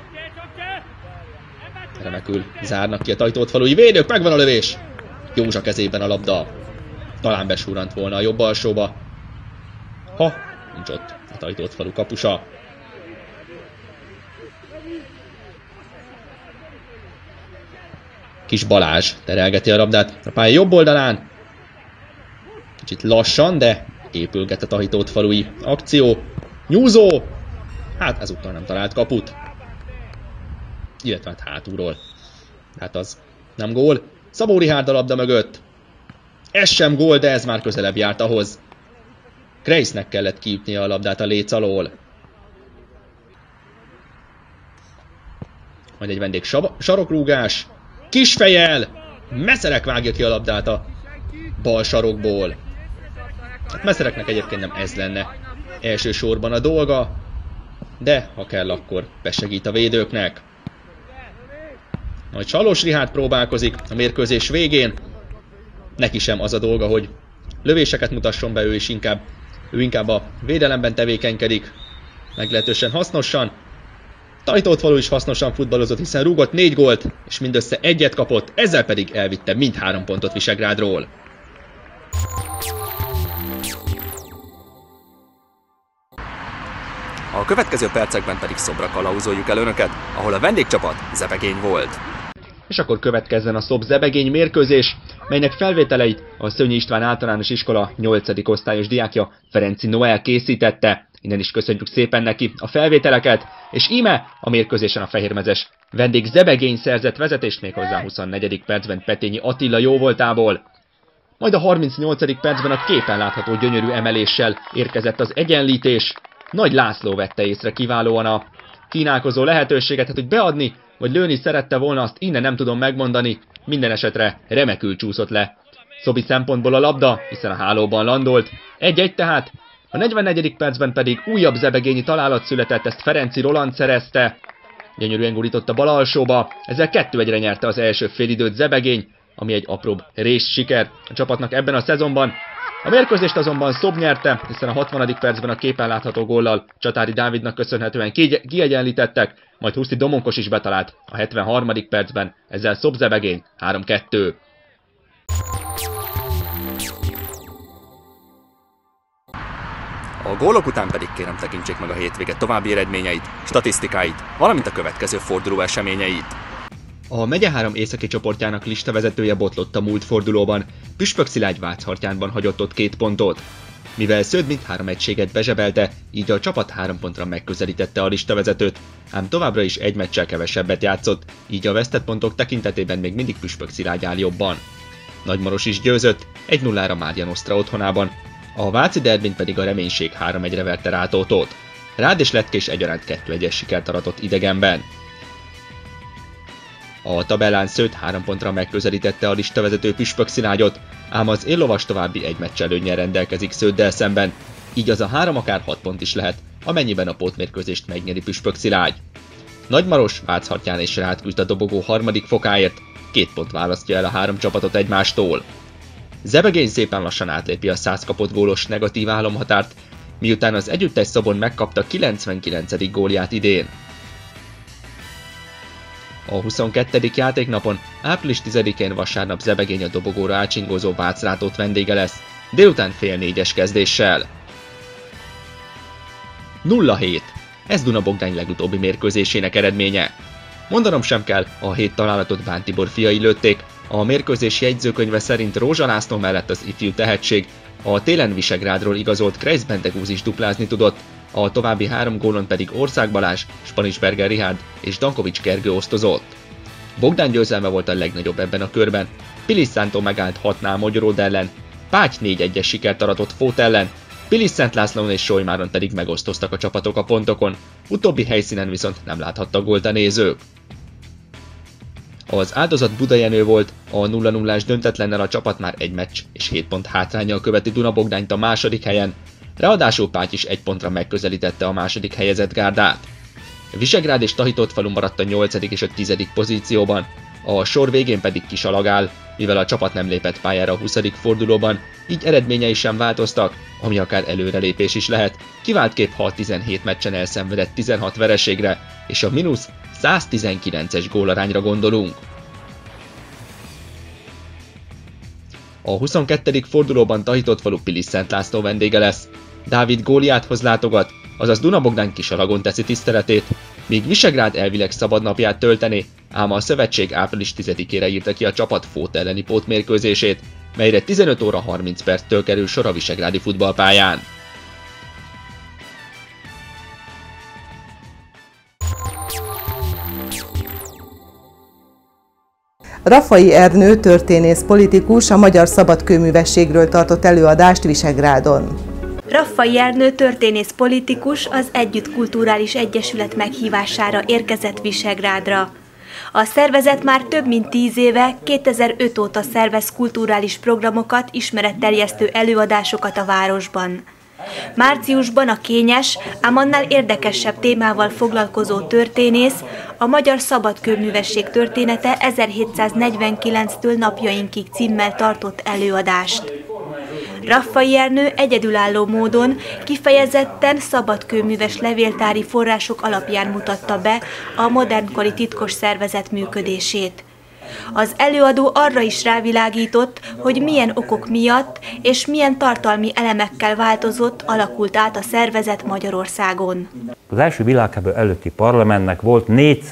Remekül zárnak ki a Tahitótfalui védők, megvan a lövés. Józsa kezében a labda. Talán besúrant volna a jobb alsóba, ha nincs ott a Tahitótfalu kapusa. Kis Balázs terelgeti a labdát a pálya jobb oldalán. Kicsit lassan, de épülget a Tahitótfalui akció. Nyúzó! Hát ezúttal nem talált kaput. Illetve hát hátulról. Hát az nem gól. Szabó Rihárd a labda mögött. Ez sem gól, de ez már közelebb járt ahhoz. Kreisnek kellett kiütnie a labdát a léc alól. Majd egy vendég sarokrúgás. Kisfejjel! Meszerek vágja ki a labdát a bal sarokból. Hát Meszereknek egyébként nem ez lenne elsősorban a dolga, de ha kell, akkor besegít a védőknek. Majd Csalos Rihárd próbálkozik a mérkőzés végén. Neki sem az a dolga, hogy lövéseket mutasson be, ő is inkább, ő inkább a védelemben tevékenykedik. Meglehetősen hasznosan. Tahitótfalu is hasznosan futballozott, hiszen rúgott négy gólt, és mindössze egyet kapott, ezzel pedig elvitte mindhárom pontot Visegrádról. A következő percekben pedig Szobra kalauzoljuk el önöket, ahol a vendégcsapat Zebegény volt. És akkor következzen a Szob-Zebegény mérkőzés, melynek felvételeit a Szőnyi István általános iskola nyolcadik osztályos diákja Ferenci Noel készítette. Innen is köszönjük szépen neki a felvételeket, és íme a mérkőzésen a fehérmezes vendég Zebegény szerzett vezetést, méghozzá a huszonnegyedik percben Petényi Attila jóvoltából. Majd a harmincnyolcadik percben a képen látható gyönyörű emeléssel érkezett az egyenlítés. Nagy László vette észre kiválóan a kínálkozó lehetőséget, hát hogy beadni vagy lőni szerette volna, azt innen nem tudom megmondani, minden esetre remekül csúszott le Szobi szempontból a labda, hiszen a hálóban landolt. egy-egy tehát, a negyvennegyedik percben pedig újabb zebegényi találat született, ezt Ferenci Roland szerezte. Gyönyörűen gurított a bal alsóba, ezzel kettő egyre nyerte az első félidőt Zebegény, ami egy apróbb rés siker a csapatnak ebben a szezonban. A mérkőzést azonban Szob nyerte, hiszen a hatvanadik percben a képen látható góllal Csatári Dávidnak köszönhetően kiegyenlítettek, majd Huszti Domonkos is betalált a hetvenharmadik percben, ezzel Szob Zebegény három kettő. A gólok után pedig kérem tekintsék meg a hétvége további eredményeit, statisztikáit, valamint a következő forduló eseményeit. A megye három északi csoportjának listavezetője botlott a múlt fordulóban, Püspök Szilágy Váchhartyánban hagyott ott két pontot. Mivel Szöd mindhárom egységet bezsebelte, így a csapat három pontra megközelítette a listavezetőt, ám továbbra is egy meccsel kevesebbet játszott, így a vesztett pontok tekintetében még mindig Püspök Szilágy áll jobban. Nagymaros is győzött, egy nullára Mária Nostra otthonában, a váci derbint pedig a Reménység három egyre verte Rátótót. Rád és Letkés egyaránt kettő egyes sikert aratott idegenben. A tabellán Sződ három pontra megközelítette a listavezető Püspök Szilágyot, ám az éllovas további egy meccs előnnyel rendelkezik Sződdel szemben, így az a három akár hat pont is lehet, amennyiben a pótmérkőzést megnyeri Püspök Szilágy. Nagymaros, Váchhartyán és Rád küzd a dobogó harmadik fokáért, két pont választja el a három csapatot egymástól. Zebegény szépen lassan átlépi a száz kapott gólos negatív álomhatárt, miután az együttes Szobon megkapta kilencvenkilencedik gólját idén. A huszonkettedik játéknapon, április tizedikén vasárnap Zebegény a dobogóra átsingózó Vácrátót vendége lesz, délután fél négyes kezdéssel. nulla hét. Ez Duna-Bogdány legutóbbi mérkőzésének eredménye. Mondanom sem kell, a hét találatot Bán Tibor fiai lőtték, a mérkőzés jegyzőkönyve szerint Rózsa László mellett az ifjú tehetség, a télen Visegrádról igazolt Kreis Bendegúz is duplázni tudott, a további három gólon pedig Ország Balázs, Spanisberger Rihárd és Dankovics Gergő osztozott. Bogdán győzelme volt a legnagyobb ebben a körben, Pilis Szántó megállt hatnál Magyaród ellen, Páty négy egyes sikert aratott Fót ellen, Pilis Szent Lászlón és Solymáron pedig megosztoztak a csapatok a pontokon, utóbbi helyszínen viszont nem láthattak gólt a nézők. Az áldozat Budajenő volt, a nulla nullás döntetlennel a csapat már egy meccs és hét pont hátránnyal követi Duna-Bogdányt a második helyen, ráadásul Páty is egy pontra megközelítette a második helyezett gárdát. Visegrád és Tahitótfalu maradt a nyolcadik és a tizedik pozícióban, a sor végén pedig kisalagál, mivel a csapat nem lépett pályára a huszadik fordulóban, így eredményei sem változtak, ami akár előrelépés is lehet, kiváltképp ha a tizenhét meccsen elszenvedett tizenhat vereségre és a mínusz száztizenkilences gólarányra gondolunk. A huszonkettedik fordulóban Tahitótfalu Pilis Szent László vendége lesz. Dávid Góliáthoz látogat, azaz Duna-Bogdány kisalagon teszi tiszteletét, míg Visegrád elvileg szabadnapját töltené, ám a szövetség április tizedikére írta ki a csapat Fót elleni pótmérkőzését, melyre tizenöt óra harminc perctől kerül sor a visegrádi futballpályán. Raffai Ernő történész politikus a magyar szabadkőművességről tartott előadást Visegrádon. Raffai Ernő történész politikus az Együtt Kulturális Egyesület meghívására érkezett Visegrádra. A szervezet már több mint tíz éve, kétezer-öt óta szervez kulturális programokat, ismeretterjesztő előadásokat a városban. Márciusban a kényes, ám annál érdekesebb témával foglalkozó történész a magyar szabadkőművesség története ezerhétszáznegyvenkilenctől napjainkig címmel tartott előadást. Raffai Ernő egyedülálló módon kifejezetten szabadkőműves levéltári források alapján mutatta be a modernkori titkos szervezet működését. Az előadó arra is rávilágított, hogy milyen okok miatt és milyen tartalmi elemekkel változott, alakult át a szervezet Magyarországon. Az első világháború előtti parlamentnek volt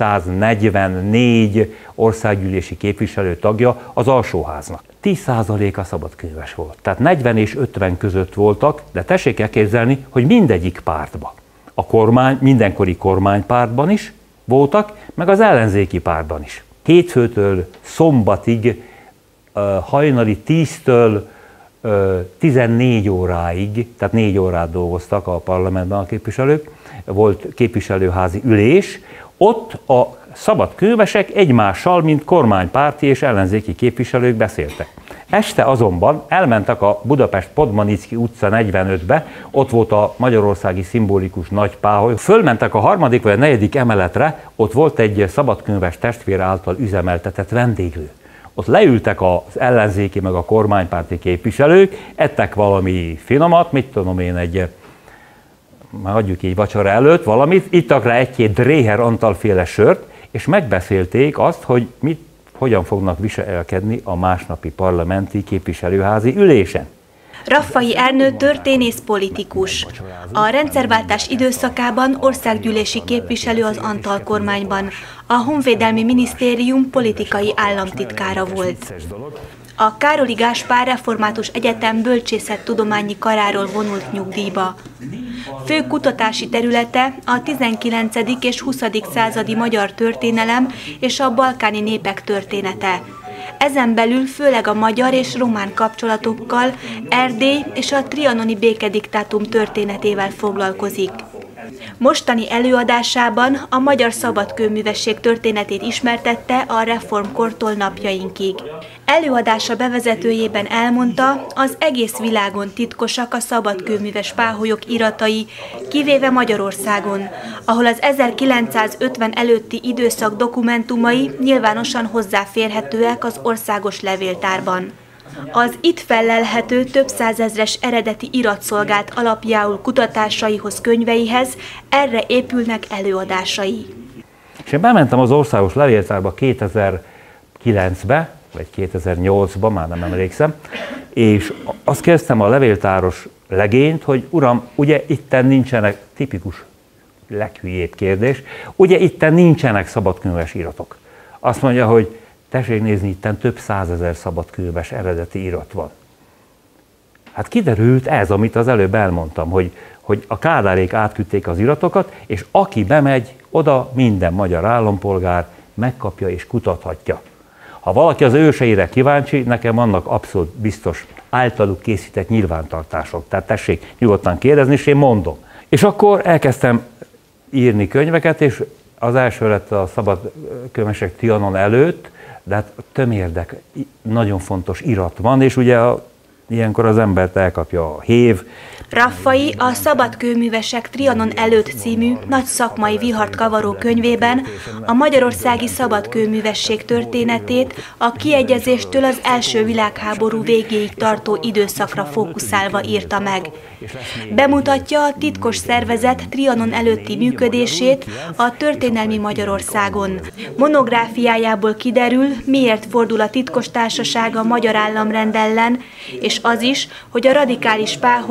négyszáznegyvennégy országgyűlési képviselő tagja az alsóháznak. tíz százaléka szabadkőműves volt. Tehát negyven és ötven között voltak, de tessék elképzelni, hogy mindegyik pártban. A kormány, mindenkori kormánypártban is voltak, meg az ellenzéki pártban is. Hétfőtől szombatig, hajnali tíztől tizennégy óráig, tehát négy órát dolgoztak a parlamentben a képviselők, volt képviselőházi ülés, ott a szabadkőművesek egymással, mint kormánypárti és ellenzéki képviselők beszéltek. Este azonban elmentek a Budapest Podmanicki utca negyvenötbe, ott volt a magyarországi szimbolikus nagy páholy. Fölmentek a harmadik vagy a negyedik emeletre, ott volt egy szabadkőműves testvér által üzemeltetett vendéglő. Ott leültek az ellenzéki meg a kormánypárti képviselők, ettek valami finomat, mit tudom én, egy, már adjuk így vacsora előtt valamit, ittak rá egy-két Dréher Antal féle sört, és megbeszélték azt, hogy mit, hogyan fognak viselkedni a másnapi parlamenti képviselőházi ülésen. Raffai Ernő történész politikus. A rendszerváltás időszakában országgyűlési képviselő az Antal kormányban. A Honvédelmi Minisztérium politikai államtitkára volt. A Károli Gáspár Református Egyetem bölcsészettudományi karáról vonult nyugdíjba. Fő kutatási területe a tizenkilencedik és huszadik századi magyar történelem és a balkáni népek története. Ezen belül főleg a magyar és román kapcsolatokkal, Erdély és a trianoni békediktátum történetével foglalkozik. Mostani előadásában a magyar szabadkőművesség történetét ismertette a reformkortól napjainkig. Előadása bevezetőjében elmondta, az egész világon titkosak a szabadkőműves páholyok iratai, kivéve Magyarországon, ahol az ezerkilencszázötven előtti időszak dokumentumai nyilvánosan hozzáférhetőek az országos levéltárban. Az itt fellelhető több százezres eredeti iratszolgált alapjául kutatásaihoz, könyveihez, erre épülnek előadásai. És én bementem az országos levéltárba kétezer-kilencbe, vagy kétezer-nyolcba, már nem emlékszem, és azt kezdtem a levéltáros legényt, hogy uram, ugye itten nincsenek, tipikus leghülyébb kérdés, ugye itten nincsenek szabadkőműves iratok. Azt mondja, hogy tessék nézni, itten több százezer szabadkőműves eredeti irat van. Hát kiderült ez, amit az előbb elmondtam, hogy, hogy a Kádárék átküldték az iratokat, és aki bemegy, oda minden magyar állampolgár megkapja és kutathatja. Ha valaki az őseire kíváncsi, nekem vannak abszolút biztos általuk készített nyilvántartások. Tehát tessék nyugodtan kérdezni, és én mondom. És akkor elkezdtem írni könyveket, és az első lett a szabadkőművesek Trianon előtt, de hát tömérdek, nagyon fontos irat van, és ugye a, ilyenkor az embert elkapja a hév. Raffai a Szabadkőművesek Trianon előtt című nagy szakmai vihart kavaró könyvében a magyarországi szabadkőművesség történetét a kiegyezéstől az első világháború végéig tartó időszakra fókuszálva írta meg. Bemutatja a titkos szervezet Trianon előtti működését a történelmi Magyarországon. Monográfiájából kiderül, miért fordul a titkos társaság a magyar államrend ellen, és az is, hogy a radikális páholyok fő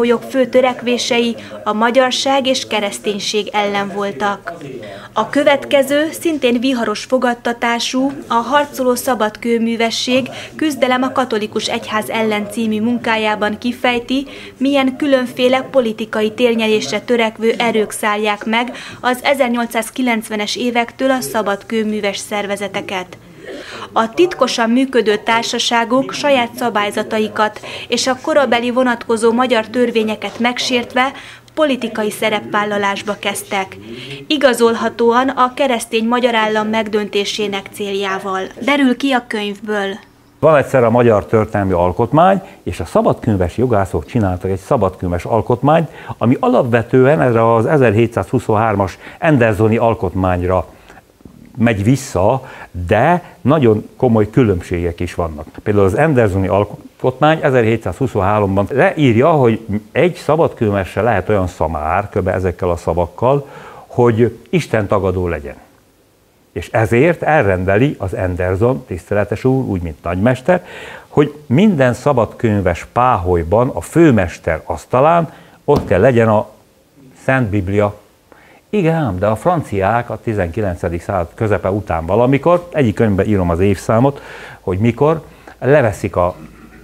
fő törekvései a magyarság és kereszténység ellen voltak. A következő, szintén viharos fogadtatású, a Harcoló Szabadkőművesség küzdelem a katolikus egyház ellen című munkájában kifejti, milyen különféle politikai térnyerésre törekvő erők szállják meg az ezernyolcszázkilencvenes évektől a szabadkőműves szervezeteket. A titkosan működő társaságok saját szabályzataikat és a korabeli vonatkozó magyar törvényeket megsértve politikai szerepvállalásba kezdtek, igazolhatóan a keresztény magyar állam megdöntésének céljával. Derül ki a könyvből. Van egyszer a magyar történelmi alkotmány, és a szabadkőműves jogászok csináltak egy szabadkőműves alkotmányt, ami alapvetően erre az ezerhétszázhuszonhármas Andersoni alkotmányra megy vissza, de nagyon komoly különbségek is vannak. Például az Andersoni alkotmány ezerhétszázhuszonháromban leírja, hogy egy szabadkőművesre lehet olyan szamár, kb. Ezekkel a szavakkal, hogy Isten tagadó legyen. És ezért elrendeli az Anderson, tiszteletes úr, úgy, mint nagymester, hogy minden szabadkőműves páholyban a főmester asztalán ott kell legyen a Szent Biblia. Igen, de a franciák a tizenkilencedik század közepe után valamikor, egyik könyvben írom az évszámot, hogy mikor, leveszik a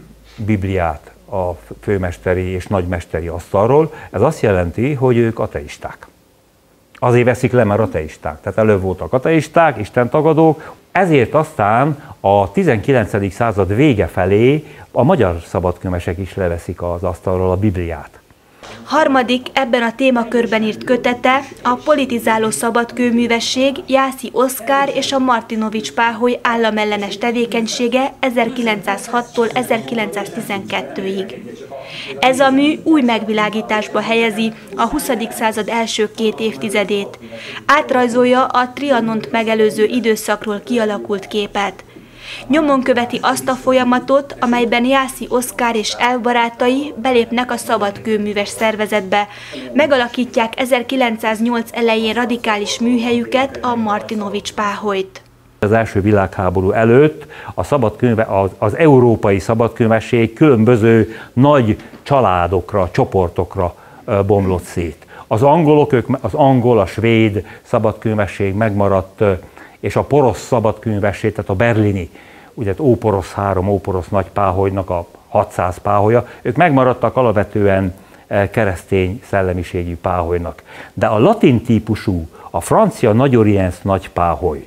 Bibliát a főmesteri és nagymesteri asztalról. Ez azt jelenti, hogy ők ateisták. Azért veszik le, mert ateisták. Tehát előbb voltak ateisták, istentagadók, ezért aztán a tizenkilencedik század vége felé a magyar szabadkőmesek is leveszik az asztalról a Bibliát. Harmadik ebben a témakörben írt kötete a politizáló szabadkőművesség Jászi Oszkár és a Martinovics páholy államellenes tevékenysége ezerkilencszázhattól ezerkilencszáztizenkettőig. Ez a mű új megvilágításba helyezi a huszadik század első két évtizedét. Átrajzolja a Trianont megelőző időszakról kialakult képet. Nyomon követi azt a folyamatot, amelyben Jászi Oszkár és elvbarátai belépnek a szabadkőműves szervezetbe. Megalakítják ezerkilencszáznyolc elején radikális műhelyüket, a Martinovics páholyt. Az első világháború előtt a szabadkőműve, az, az európai szabadkőmesség különböző nagy családokra, csoportokra bomlott szét. Az angolok, ők, az angol, a svéd szabadkőmesség megmaradt, és a porosz szabadkőművesség, tehát a berlini, ugye Óporosz három, Óporosz nagy páholynak a hatszáz páholya, ők megmaradtak alapvetően keresztény szellemiségű páholynak. De a latin típusú, a francia nagyoriens nagy páholy,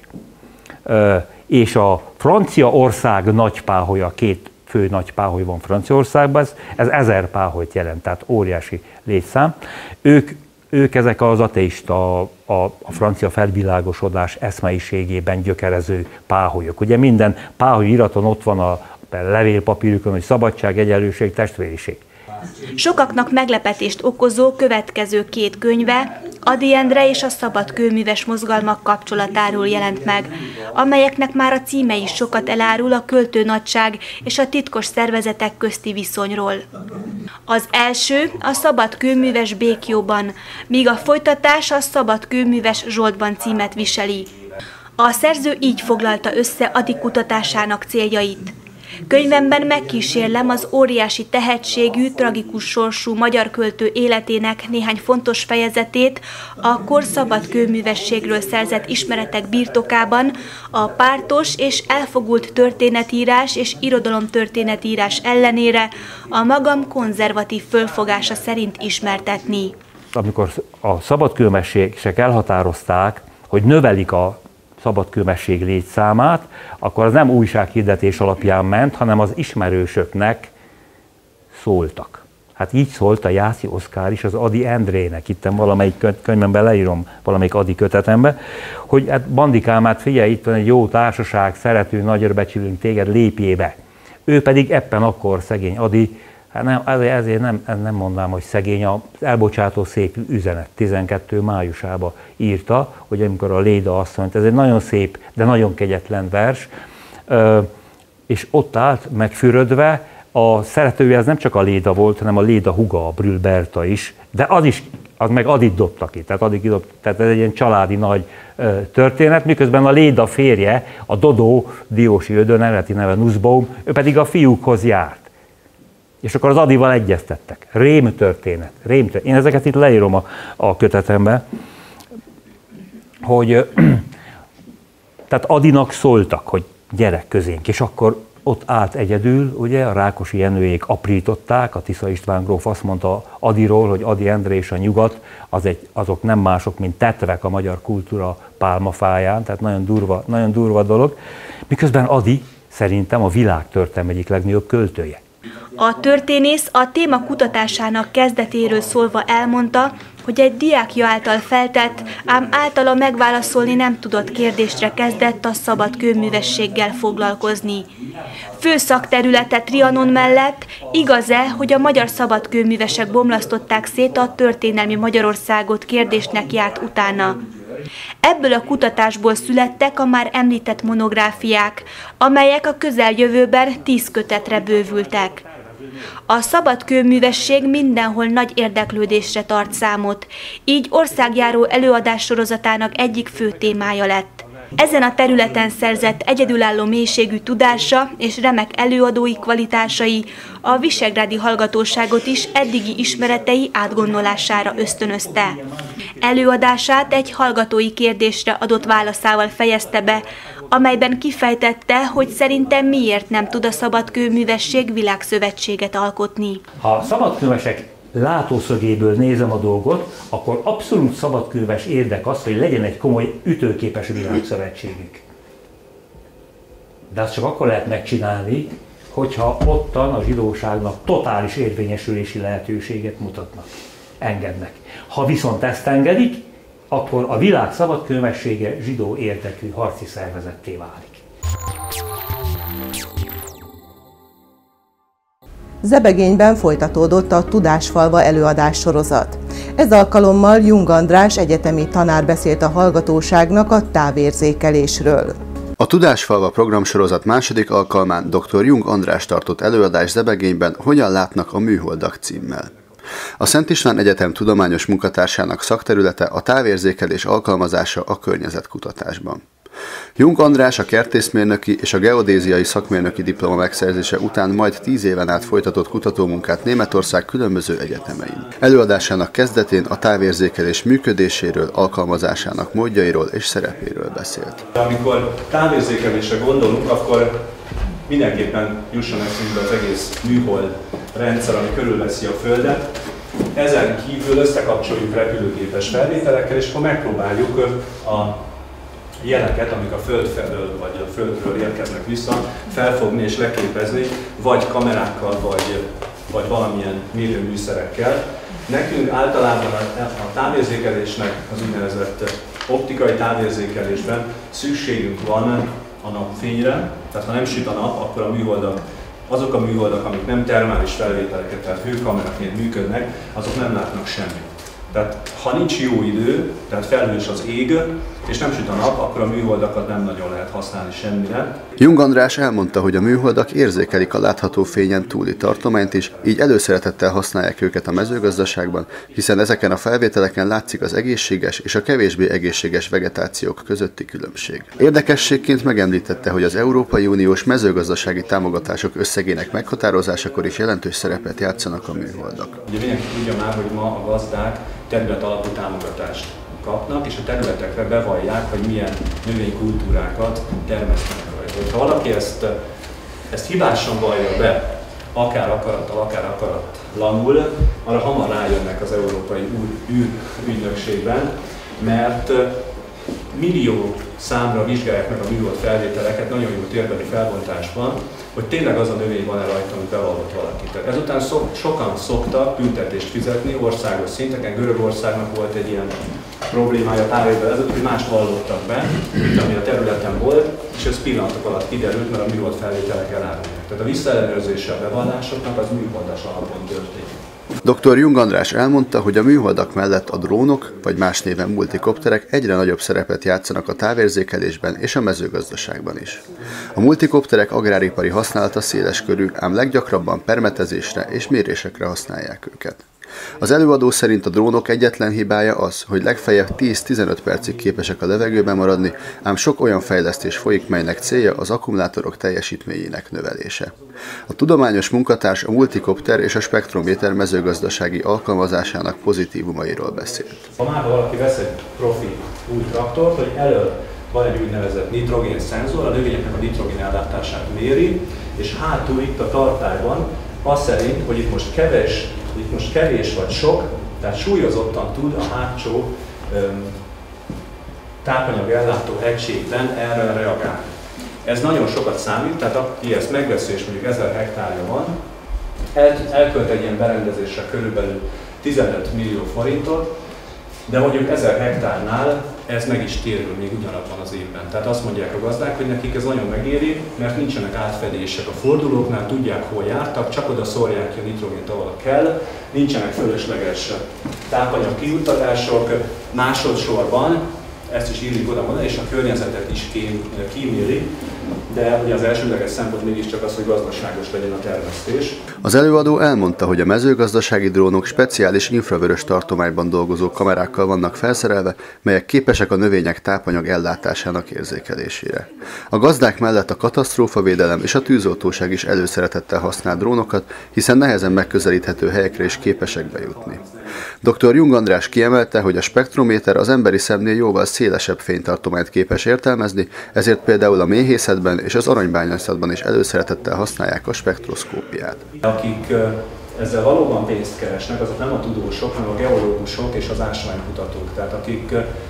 és a Franciaország nagy páholya, két fő nagy páholy van Franciaországban, ez, ez ezer páholyt jelent, tehát óriási létszám. Ők Ők ezek az ateista, a, a francia felvilágosodás eszmeiségében gyökerező páholyok. Ugye minden páholy iraton ott van a levélpapírükön, hogy szabadság, egyenlőség, testvériség. Sokaknak meglepetést okozó következő két könyve Ady Endre és a szabadkőműves mozgalmak kapcsolatáról jelent meg, amelyeknek már a címe is sokat elárul a költő nagyság és a titkos szervezetek közti viszonyról. Az első a Szabadkőműves Békjóban, míg a folytatás a Szabadkőműves Zsoltban címet viseli. A szerző így foglalta össze Ady kutatásának céljait. Könyvemben megkísérlem az óriási tehetségű, tragikus sorsú magyar költő életének néhány fontos fejezetét a kor szabadkőművességről szerzett ismeretek birtokában, a pártos és elfogult történetírás és irodalomtörténetírás ellenére a magam konzervatív fölfogása szerint ismertetni. Amikor a szabadkőmesek elhatározták, hogy növelik a szabadkőmesség létszámát, akkor az nem újsághirdetés alapján ment, hanem az ismerősöknek szóltak. Hát így szólt a Jászi Oszkár is az Ady Endrének, itt valamelyik könyvemben leírom, valamelyik Ady kötetembe, hogy hát Bandikám, hát figyelj, itt van egy jó társaság, szeretünk, nagyra becsülünk téged, lépjél be. Ő pedig éppen akkor szegény Ady, hát nem, ezért, ezért nem, nem mondanám, hogy szegény, az elbocsátó szép üzenet tizenkettő májusában írta, hogy amikor a Léda asszonyt, ez egy nagyon szép, de nagyon kegyetlen vers, és ott állt megfürödve, a szeretője ez nem csak a Léda volt, hanem a Léda húga, a Brühl Berta is, de az is, az meg Adyt dobta ki, tehát Adyt kidobt, tehát ez egy ilyen családi nagy történet, miközben a Léda férje, a Dodó, Diósi Ödön, eredeti neve Nussbaum, ő pedig a fiúkhoz járt. És akkor az Adival egyeztettek. Rém történet. Rém történet. Én ezeket itt leírom a, a kötetembe, hogy tehát Adinak szóltak, hogy gyere közénk, és akkor ott állt egyedül, ugye, a Rákosi Jenőjék aprították, a Tisza István gróf azt mondta Adiról, hogy Ady Endre és a nyugat, az egy, azok nem mások, mint tetvek a magyar kultúra pálmafáján, tehát nagyon durva, nagyon durva dolog. Miközben Ady szerintem a világtörténelem egyik legnagyobb költője. A történész a téma kutatásának kezdetéről szólva elmondta, hogy egy diákja által feltett, ám általa megválaszolni nem tudott kérdésre kezdett a szabad kőművességgel foglalkozni. Fő szakterülete Trianon mellett igaz-e, hogy a magyar szabadkőművesek bomlasztották szét a történelmi Magyarországot kérdésnek járt utána. Ebből a kutatásból születtek a már említett monográfiák, amelyek a közeljövőben tíz kötetre bővültek. A szabadkőművesség mindenhol nagy érdeklődésre tart számot, így országjáró előadás sorozatának egyik fő témája lett. Ezen a területen szerzett egyedülálló mélységű tudása és remek előadói kvalitásai a visegrádi hallgatóságot is eddigi ismeretei átgondolására ösztönözte. Előadását egy hallgatói kérdésre adott válaszával fejezte be, amelyben kifejtette, hogy szerintem miért nem tud a szabadkőművesség világszövetséget alkotni. Ha a szabadkőművesek látószögéből nézem a dolgot, akkor abszolút szabadkőműves érdek az, hogy legyen egy komoly ütőképes világszövetségük. De azt csak akkor lehet megcsinálni, hogyha ottan a zsidóságnak totális érvényesülési lehetőséget mutatnak, engednek. Ha viszont ezt engedik, akkor a világ szabadkőmessége zsidó érdekű harci szervezetté válik. Zebegényben folytatódott a Tudásfalva előadás sorozat. Ez alkalommal Jung András egyetemi tanár beszélt a hallgatóságnak a távérzékelésről. A Tudásfalva programsorozat második alkalmán dr. Jung András tartott előadást Zebegényben Hogyan látnak a műholdak címmel. A Szent István Egyetem tudományos munkatársának szakterülete a távérzékelés alkalmazása a környezetkutatásban. Jung András a kertészmérnöki és a geodéziai szakmérnöki diploma megszerzése után majd tíz éven át folytatott kutatómunkát Németország különböző egyetemein. Előadásának kezdetén a távérzékelés működéséről, alkalmazásának módjairól és szerepéről beszélt. Amikor távérzékelésre gondolunk, akkor mindenképpen jusson eszünkbe az egész műhold rendszer, ami körülveszi a Földet. Ezen kívül összekapcsoljuk repülőgépes felvételekkel, és akkor megpróbáljuk a jeleket, amik a Föld felől vagy a Földről érkeznek vissza, felfogni és leképezni, vagy kamerákkal, vagy, vagy valamilyen mérőműszerekkel. Nekünk általában a, a távérzékelésnek, az úgynevezett optikai távérzékelésben szükségünk van a napfényre, tehát ha nem süt a nap, akkor a műholdak, azok a műholdak, amik nem termális felvételeket, tehát hőkameraként működnek, azok nem látnak semmit. Tehát ha nincs jó idő, tehát felhős az ég, és nem süt a nap, akkor a műholdakat nem nagyon lehet használni semmire. Jung András elmondta, hogy a műholdak érzékelik a látható fényen túli tartományt is, így előszeretettel használják őket a mezőgazdaságban, hiszen ezeken a felvételeken látszik az egészséges és a kevésbé egészséges vegetációk közötti különbség. Érdekességként megemlítette, hogy az Európai Uniós mezőgazdasági támogatások összegének meghatározásakor is jelentős szerepet játszanak a műholdak. Ugye mindenki tudja már, hogy ma a gazdák terület alapú támogatást kapnak, és a területekre bevallják, hogy milyen növénykultúrákat termesztenek rajta. Ha valaki ezt, ezt hibásan vallja be, akár akarattal, akár akaratlanul, arra hamar rájönnek az Európai űrügynökségben, mert millió számra vizsgálják meg a műhold felvételeket, nagyon jó térbeli felbontásban, hogy tényleg az a növény van-e rajta, amit bevallott valaki. Tehát ezután szok, sokan szoktak büntetést fizetni országos szinteken. Görögországnak volt egy ilyen problémája pár évvel ezelőtt, hogy mást vallottak be, mint ami a területen volt, és ez pillanatok alatt kiderült, mert a műhold felvételek elárulják. Tehát a visszaellenőrzése a bevallásoknak az műholdas alapon történik. doktor Jung András elmondta, hogy a műholdak mellett a drónok, vagy más néven multikopterek egyre nagyobb szerepet játszanak a távérzékelésben és a mezőgazdaságban is. A multikopterek agráripari használata széles körű, ám leggyakrabban permetezésre és mérésekre használják őket. Az előadó szerint a drónok egyetlen hibája az, hogy legfeljebb tíz-tizenöt percig képesek a levegőben maradni, ám sok olyan fejlesztés folyik, melynek célja az akkumulátorok teljesítményének növelése. A tudományos munkatárs a multikopter és a spektrométer mezőgazdasági alkalmazásának pozitívumairól beszélt. Ha már valaki vesz egy profi új traktort, hogy elől van egy úgynevezett nitrogén szenzor, a növényeknek a nitrogén ellátását méri, és hátul itt a tartályban az szerint, hogy itt most kevés, itt most kevés vagy sok, tehát súlyozottan tud a hátsó öm, tápanyag ellátó egységben erre reagálni. Ez nagyon sokat számít, tehát aki ezt megveszi és mondjuk ezer hektárja van, el, elkölt egy ilyen berendezésre körülbelül tizenöt millió forintot, de mondjuk ezer hektárnál ez meg is térül még ugyanabban az évben. Tehát azt mondják a gazdák, hogy nekik ez nagyon megéri, mert nincsenek átfedések a fordulóknál, tudják, hol jártak, csak oda szórják ki a nitrogént, ahol kell, nincsenek fölösleges tápanyag kijuttatások, másodszorban, ezt is illik oda mondani, és a környezetet is kíméli, de ugye az elsődleges szempont mégiscsak az, hogy gazdaságos legyen a termesztés. Az előadó elmondta, hogy a mezőgazdasági drónok speciális infravörös tartományban dolgozó kamerákkal vannak felszerelve, melyek képesek a növények tápanyag ellátásának érzékelésére. A gazdák mellett a katasztrófavédelem és a tűzoltóság is előszeretettel használ drónokat, hiszen nehezen megközelíthető helyekre is képesek bejutni. doktor Jung András kiemelte, hogy a spektrométer az emberi szemnél jóval szélesebb fénytartományt képes értelmezni, ezért például a méhészetben és az aranybányászatban is előszeretettel használják a spektroszkópiát. Akik ezzel valóban pénzt keresnek, azok nem a tudósok, hanem a geológusok és az ásványkutatók. Tehát akik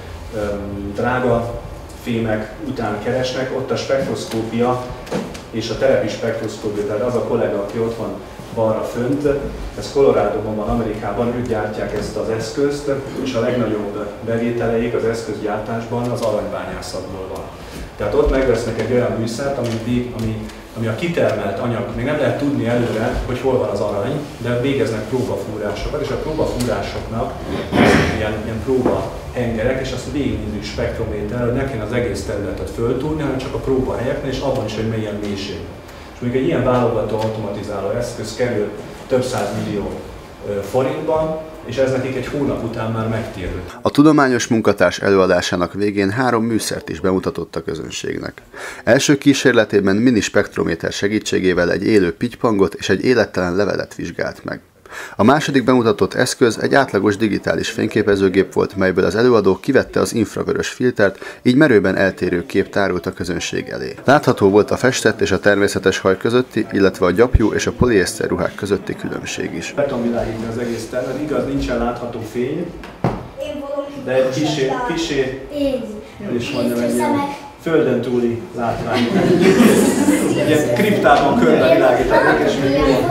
drága fémek után keresnek, ott a spektroszkópia és a telepi spektroszkópia, tehát az a kollega, aki ott van balra fönt, ez Coloradoban van, Amerikában, ők gyártják ezt az eszközt, és a legnagyobb bevételeik az eszközgyártásban az aranybányászatból van. Tehát ott megvesznek egy olyan műszert, ami, ami, ami a kitermelt anyag, még nem lehet tudni előre, hogy hol van az arany, de végeznek próbafúrásokat, és a próbafúrásoknak ilyen, ilyen próbahengerek, és azt végignézzük spektrométerrel, hogy ne kéne az egész területet föltúrni, hanem csak a próbahelyeknél, és abban is, hogy milyen mélység. És még egy ilyen válogató automatizáló eszköz kerül több száz millió forintban, és ez nekik egy hónap után már megtérült. A tudományos munkatárs előadásának végén három műszert is bemutatott a közönségnek. Első kísérletében mini spektrométer segítségével egy élő pitypangot és egy élettelen levelet vizsgált meg. A második bemutatott eszköz egy átlagos digitális fényképezőgép volt, melyből az előadó kivette az infravörös filtert, így merőben eltérő kép tárult a közönség elé. Látható volt a festett és a természetes haj közötti, illetve a gyapjú és a poliészter ruhák közötti különbség is. Betonvilágítani az egész terület, igaz, nincsen látható fény, de egy kisé, kisé, és mondjam, egy ilyen földön túli látvány. Ugye kriptában körbe világítanak, és még jó.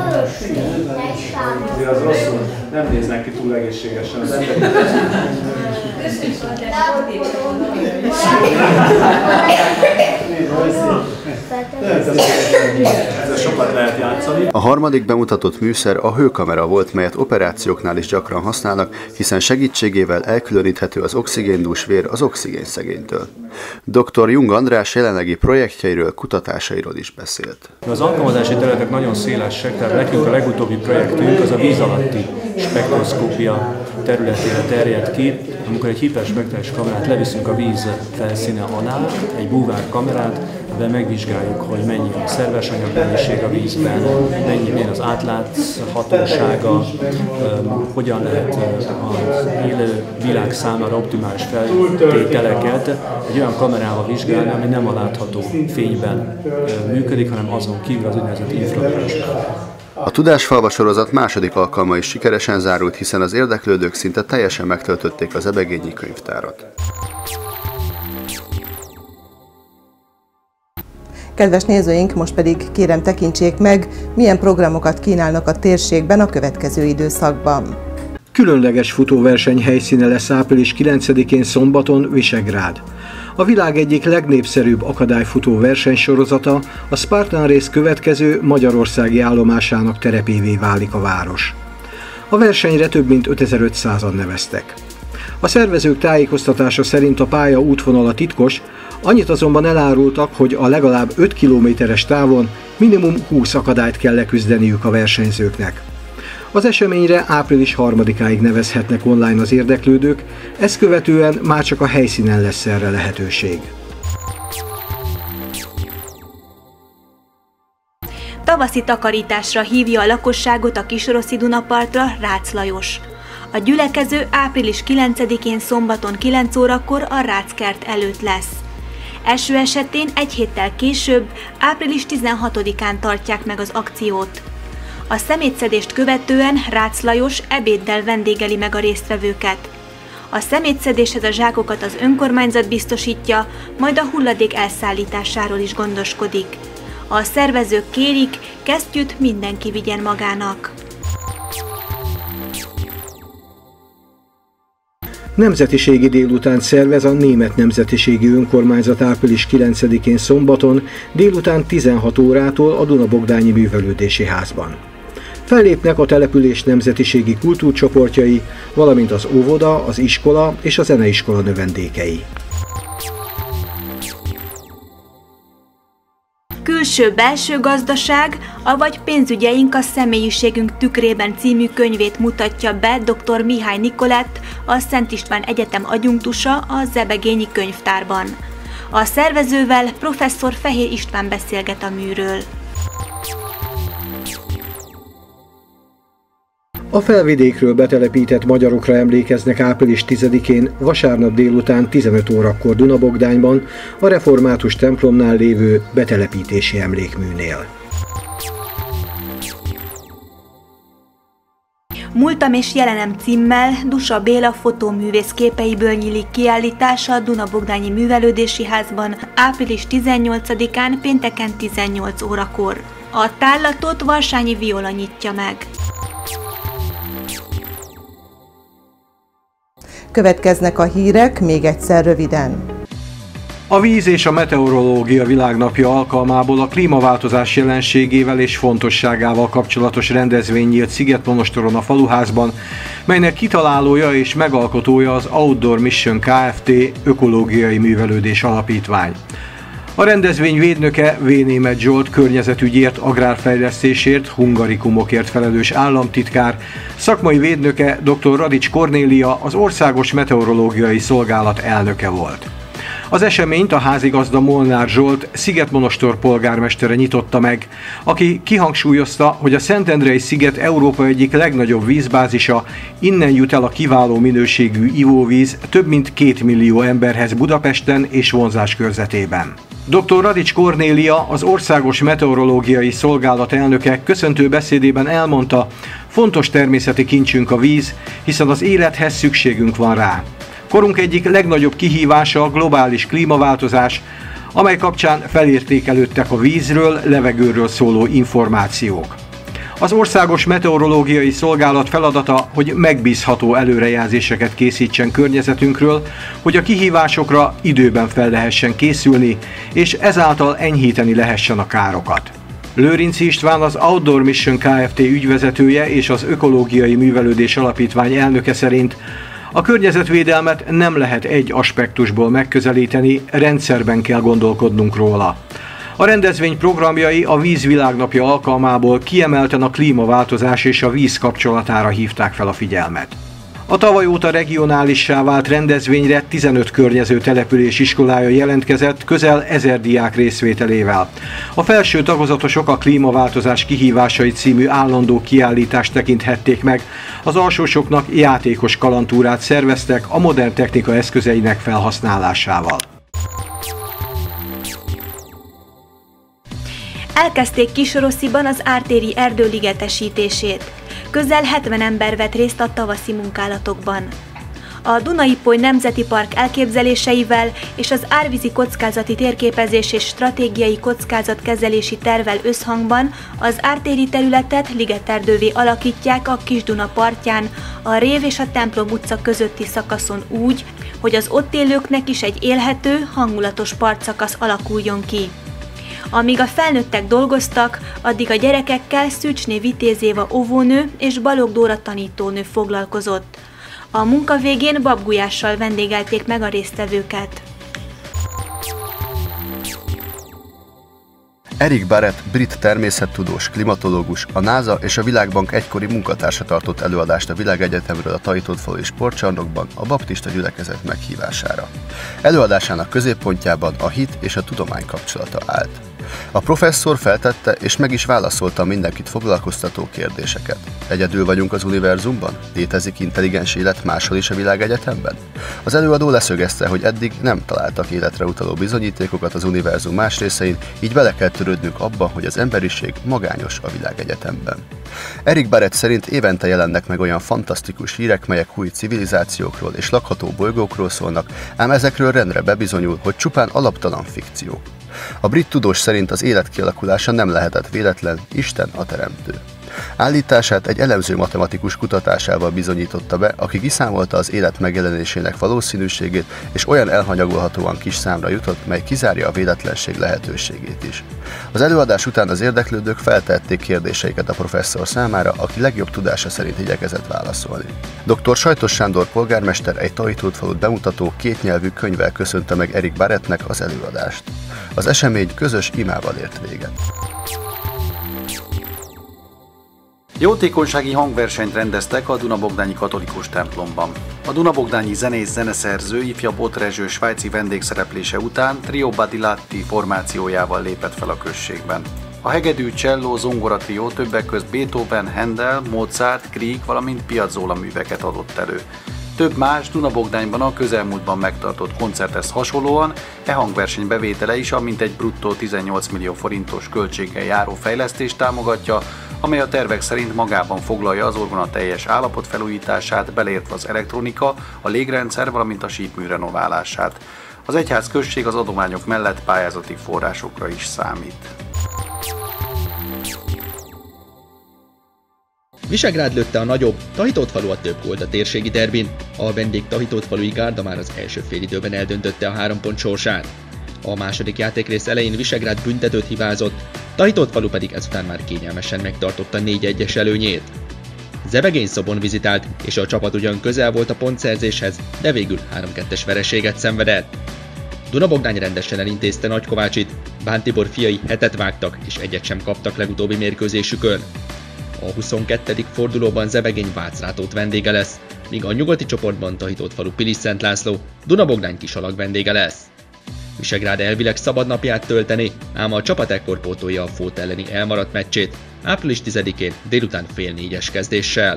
Azért az rosszul, nem néznek ki túl egészségesen az emberek. Ezzel sokat lehet játszani. A harmadik bemutatott műszer a hőkamera volt, melyet operációknál is gyakran használnak, hiszen segítségével elkülöníthető az oxigéndús vér az oxigénszegénytől. doktor Jung András jelenlegi projektjeiről, kutatásairól is beszélt. Az alkalmazási területek nagyon szélesek, tehát nekünk a legutóbbi projektünk az a víz alatti spektroszkópia területére terjed ki, amikor egy hiperspektrális kamerát leviszünk a víz felszíne alá, egy búvár kamerát, de megvizsgáljuk, hogy mennyi a szerves anyagmennyiség a vízben, mennyi milyen az átláthatósága, hogyan lehet az élő világ számára optimális feltételeket egy olyan kamerával vizsgálni, ami nem a látható fényben működik, hanem azon kívül az úgynevezett infravörösben. A Tudásfalva sorozat második alkalma is sikeresen zárult, hiszen az érdeklődők szinte teljesen megtöltötték az ebegényi könyvtárat. Kedves nézőink, most pedig kérem tekintsék meg, milyen programokat kínálnak a térségben a következő időszakban. Különleges futóverseny helyszíne lesz április kilencedikén szombaton Visegrád. A világ egyik legnépszerűbb akadályfutó versenysorozata, a Spartan Race következő magyarországi állomásának terepévé válik a város. A versenyre több mint ötezer-ötszázan neveztek. A szervezők tájékoztatása szerint a pálya útvonala titkos, annyit azonban elárultak, hogy a legalább öt kilométeres távon minimum húsz akadályt kell leküzdeniük a versenyzőknek. Az eseményre április harmadikáig nevezhetnek online az érdeklődők, ezt követően már csak a helyszínen lesz erre lehetőség. Tavaszi takarításra hívja a lakosságot a Kisrossi Dunapartra Rácz Lajos. A gyülekező április kilencedikén szombaton kilenc órakor a Ráckert előtt lesz. Eső esetén egy héttel később, április tizenhatodikán tartják meg az akciót. A szemétszedést követően Rácz Lajos ebéddel vendégeli meg a résztvevőket. A szemétszedéshez a zsákokat az önkormányzat biztosítja, majd a hulladék elszállításáról is gondoskodik. A szervezők kérik, kesztyűt mindenki vigyen magának. Nemzetiségi délután szervez a Német Nemzetiségi Önkormányzat április kilencedikén szombaton délután tizenhat órától a Duna-Bogdányi Művelődési Házban. Fellépnek a település nemzetiségi kultúrcsoportjai, valamint az óvoda, az iskola és a zeneiskola növendékei. Külső-belső gazdaság, avagy pénzügyeink a személyiségünk tükrében című könyvét mutatja be dr. Mihály Nikolett, a Szent István Egyetem adjunktusa a Zebegényi Könyvtárban. A szervezővel professzor Fehér István beszélget a műről. A felvidékről betelepített magyarokra emlékeznek április tizedikén, vasárnap délután tizenöt órakor Duna-Bogdányban, a református templomnál lévő betelepítési emlékműnél. Múltam és jelenem címmel Dusa Béla fotóművész képeiből nyílik kiállítása a Duna-Bogdányi Művelődési Házban április tizennyolcadikán pénteken tizennyolc órakor. A tárlatot Varsányi Viola nyitja meg. Következnek a hírek még egyszer röviden. A víz és a meteorológia világnapja alkalmából a klímaváltozás jelenségével és fontosságával kapcsolatos rendezvény nyílt Szigetmonostoron a Faluházban, melynek kitalálója és megalkotója az Outdoor Mission Kft. Ökológiai Művelődés Alapítvány. A rendezvény védnöke V. Németh Zsolt környezetügyért, agrárfejlesztésért, hungarikumokért felelős államtitkár, szakmai védnöke dr. Radics Kornélia, az Országos Meteorológiai Szolgálat elnöke volt. Az eseményt a házigazda Molnár Zsolt, Szigetmonostor polgármestere nyitotta meg, aki kihangsúlyozta, hogy a Szentendrei sziget Európa egyik legnagyobb vízbázisa, innen jut el a kiváló minőségű ivóvíz több mint két millió emberhez Budapesten és vonzás körzetében. dr. Radics Kornélia, az Országos Meteorológiai Szolgálat elnöke köszöntő beszédében elmondta, fontos természeti kincsünk a víz, hiszen az élethez szükségünk van rá. Korunk egyik legnagyobb kihívása a globális klímaváltozás, amely kapcsán felértékelődtek a vízről, levegőről szóló információk. Az Országos Meteorológiai Szolgálat feladata, hogy megbízható előrejelzéseket készítsen környezetünkről, hogy a kihívásokra időben fel lehessen készülni, és ezáltal enyhíteni lehessen a károkat. Lőrinczi István, az Outdoor Mission Kft. Ügyvezetője és az Ökológiai Művelődés Alapítvány elnöke szerint a környezetvédelmet nem lehet egy aspektusból megközelíteni, rendszerben kell gondolkodnunk róla. A rendezvény programjai a Víz Világnapja alkalmából kiemelten a klímaváltozás és a víz kapcsolatára hívták fel a figyelmet. A tavaly óta regionálissá vált rendezvényre tizenöt környező település iskolája jelentkezett közel ezer diák részvételével. A felső tagozatosok a klímaváltozás kihívásai című állandó kiállítást tekinthették meg, az alsósoknak játékos kalandtúrát szerveztek a modern technika eszközeinek felhasználásával. Elkezdték Kisrossziban az ártéri erdő ligetesítését. Közel hetven ember vett részt a tavaszi munkálatokban. A Duna-Ipoly Nemzeti Park elképzeléseivel és az árvízi kockázati térképezés és stratégiai kockázatkezelési tervvel összhangban az ártéri területet ligeterdővé alakítják a Kis-Duna partján, a Rév és a Templom utca közötti szakaszon úgy, hogy az ott élőknek is egy élhető, hangulatos partszakasz alakuljon ki. Amíg a felnőttek dolgoztak, addig a gyerekekkel Szűcsné Vitéz Éva óvónő és Balogh Dóra tanítónő foglalkozott. A munka végén babgulyással vendégelték meg a résztvevőket. Eric Barrett, brit természettudós, klimatológus, a NASA és a Világbank egykori munkatársa tartott előadást a Világegyetemről a Tahitótfalui Sportcsarnokban a baptista gyülekezet meghívására. Előadásának középpontjában a hit és a tudomány kapcsolata állt. A professzor feltette és meg is válaszolta mindenkit foglalkoztató kérdéseket. Egyedül vagyunk az univerzumban? Létezik intelligens élet máshol is a világegyetemben? Az előadó leszögezte, hogy eddig nem találtak életre utaló bizonyítékokat az univerzum más részein, így bele kell törődnünk abba, hogy az emberiség magányos a világegyetemben. Eric Barrett szerint évente jelennek meg olyan fantasztikus hírek, melyek új civilizációkról és lakható bolygókról szólnak, ám ezekről rendre bebizonyul, hogy csupán alaptalan fikció. A brit tudós szerint az élet kialakulása nem lehetett véletlen, Isten a teremtő. Állítását egy elemző matematikus kutatásával bizonyította be, aki kiszámolta az élet megjelenésének valószínűségét, és olyan elhanyagolhatóan kis számra jutott, mely kizárja a véletlenség lehetőségét is. Az előadás után az érdeklődők feltették kérdéseiket a professzor számára, aki legjobb tudása szerint igyekezett válaszolni. doktor Sajtos Sándor polgármester egy Tahitótfalut bemutató kétnyelvű könyvvel köszönte meg Eric Barrettnek az előadást. Az esemény közös imával ért véget. Jótékonysági hangversenyt rendeztek a Dunabogdányi katolikus templomban. A dunabogdányi zenész-zeneszerző ifjabb Ott Rezső svájci vendégszereplése után Trio Badilatti formációjával lépett fel a községben. A hegedű, cselló, zongora trió többek közt Beethoven, Handel, Mozart, Grieg, valamint Piazzolla műveket adott elő. Több más Dunabogdányban a közelmúltban megtartott koncerthez hasonlóan e hangverseny bevétele is a mintegy bruttó tizennyolc millió forintos költséggel járó fejlesztést támogatja, amely a tervek szerint magában foglalja az orgona teljes állapot felújítását, beleértve az elektronika, a légrendszer, valamint a sípmű renoválását. Az egyházközség az adományok mellett pályázati forrásokra is számít. Visegrád lőtte a nagyobb, Tahitótfalu a több gólt a térségi derbin. A vendég Tahitótfalui gárda már az első félidőben eldöntötte a három pont sorsát. A második játékrész elején Visegrád büntetőt hibázott, Tahitótfalu pedig ezután már kényelmesen megtartotta négy egyes előnyét. Zebegényszobon vizitált, és a csapat ugyan közel volt a pontszerzéshez, de végül három kettes vereséget szenvedett. Dunabogdány rendesen elintézte Nagykovácsit, Bán Tibor fiai hetet vágtak és egyet sem kaptak legutóbbi mérkőzésükön. A huszonkettedik fordulóban Zebegény Vácrátót vendége lesz, míg a nyugati csoportban Tahitótfalu Pilis-Szent László, Dunabogdány Kisalag vendége lesz. Visegrád elvileg szabad napját tölteni, ám a csapat ekkor pótolja a Fót elleni elmaradt meccsét, április tizedikén délután fél négyes kezdéssel.